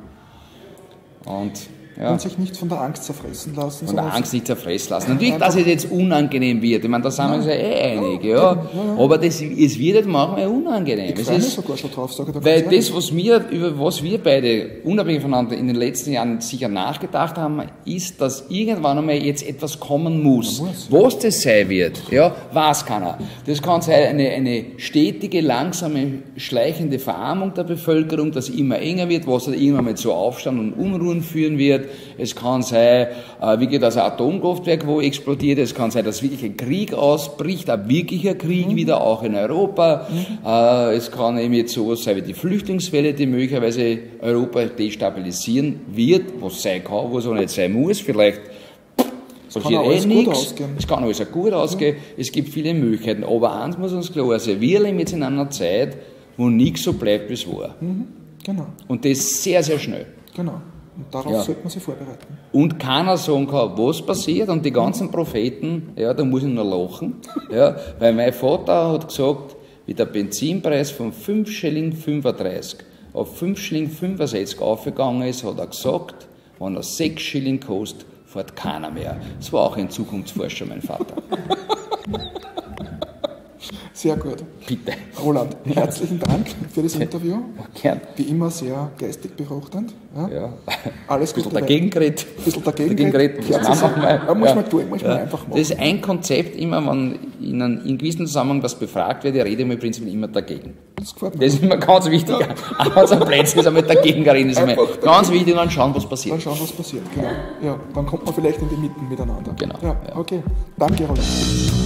[SPEAKER 2] Und sich nicht von der Angst zerfressen lassen.
[SPEAKER 1] Von der Angst nicht zerfressen lassen. Natürlich, dass es jetzt unangenehm wird. Ich meine, da sind wir uns ja einig. Ja. Aber es wird jetzt manchmal unangenehm.
[SPEAKER 2] Ich freue mich sogar schon drauf, sage ich.
[SPEAKER 1] Weil das, über was wir beide, unabhängig voneinander, in den letzten Jahren sicher nachgedacht haben, ist, dass irgendwann einmal jetzt etwas kommen muss. Was das sein wird, ja, weiß keiner. Das kann sein eine stetige, langsame, schleichende Verarmung der Bevölkerung, dass immer enger wird, was dann irgendwann mal zu Aufstand und Unruhen führen wird. Es kann sein, wirklich, dass ein Atomkraftwerk wo explodiert. Es kann sein, dass wirklich ein Krieg ausbricht, ein wirklicher Krieg wieder, auch in Europa. Es kann eben jetzt sowas sein wie die Flüchtlingswelle, die möglicherweise Europa destabilisieren wird, was sein kann, was auch nicht sein muss. Vielleicht passiert nichts. Es kann alles gut ausgehen. Es gibt viele Möglichkeiten. Aber eins muss uns klar sein, wir leben jetzt in einer Zeit, wo nichts so bleibt, wie es war.
[SPEAKER 2] Genau.
[SPEAKER 1] Und das sehr, sehr schnell.
[SPEAKER 2] Genau. Und darauf sollte man sich vorbereiten.
[SPEAKER 1] Und keiner sagen kann, was passiert. Und die ganzen Propheten, ja, da muss ich nur lachen. Ja, weil mein Vater hat gesagt, wie der Benzinpreis von 5,35 Schilling auf 5,65 Schilling aufgegangen ist, hat er gesagt, wenn er 6 Schilling kostet, fährt keiner mehr. Das war auch ein Zukunftsforscher, mein Vater.
[SPEAKER 2] Sehr gut.
[SPEAKER 1] Bitte.
[SPEAKER 2] Roland, herzlichen Dank für das Interview.
[SPEAKER 1] Gern.
[SPEAKER 2] Wie immer sehr geistig befruchtend.
[SPEAKER 1] Ja.
[SPEAKER 2] Alles Gute.
[SPEAKER 1] Ein bisschen dagegen geredet.
[SPEAKER 2] Muss man tun, muss man einfach machen.
[SPEAKER 1] Das ist ein Konzept, immer wenn in einem gewissen Zusammenhang was befragt wird, ich rede im Prinzip immer dagegen.
[SPEAKER 2] Das gefällt mir.
[SPEAKER 1] Das ist immer ganz wichtig. Ganz am Plätzchen ist einmal dagegen reden. Das ist einmal ganz wichtig, dann schauen, was passiert.
[SPEAKER 2] Dann schauen, was passiert, genau. Ja, dann kommt man vielleicht in die Mitten miteinander.
[SPEAKER 1] Genau.
[SPEAKER 2] Ja, okay. Danke, Roland.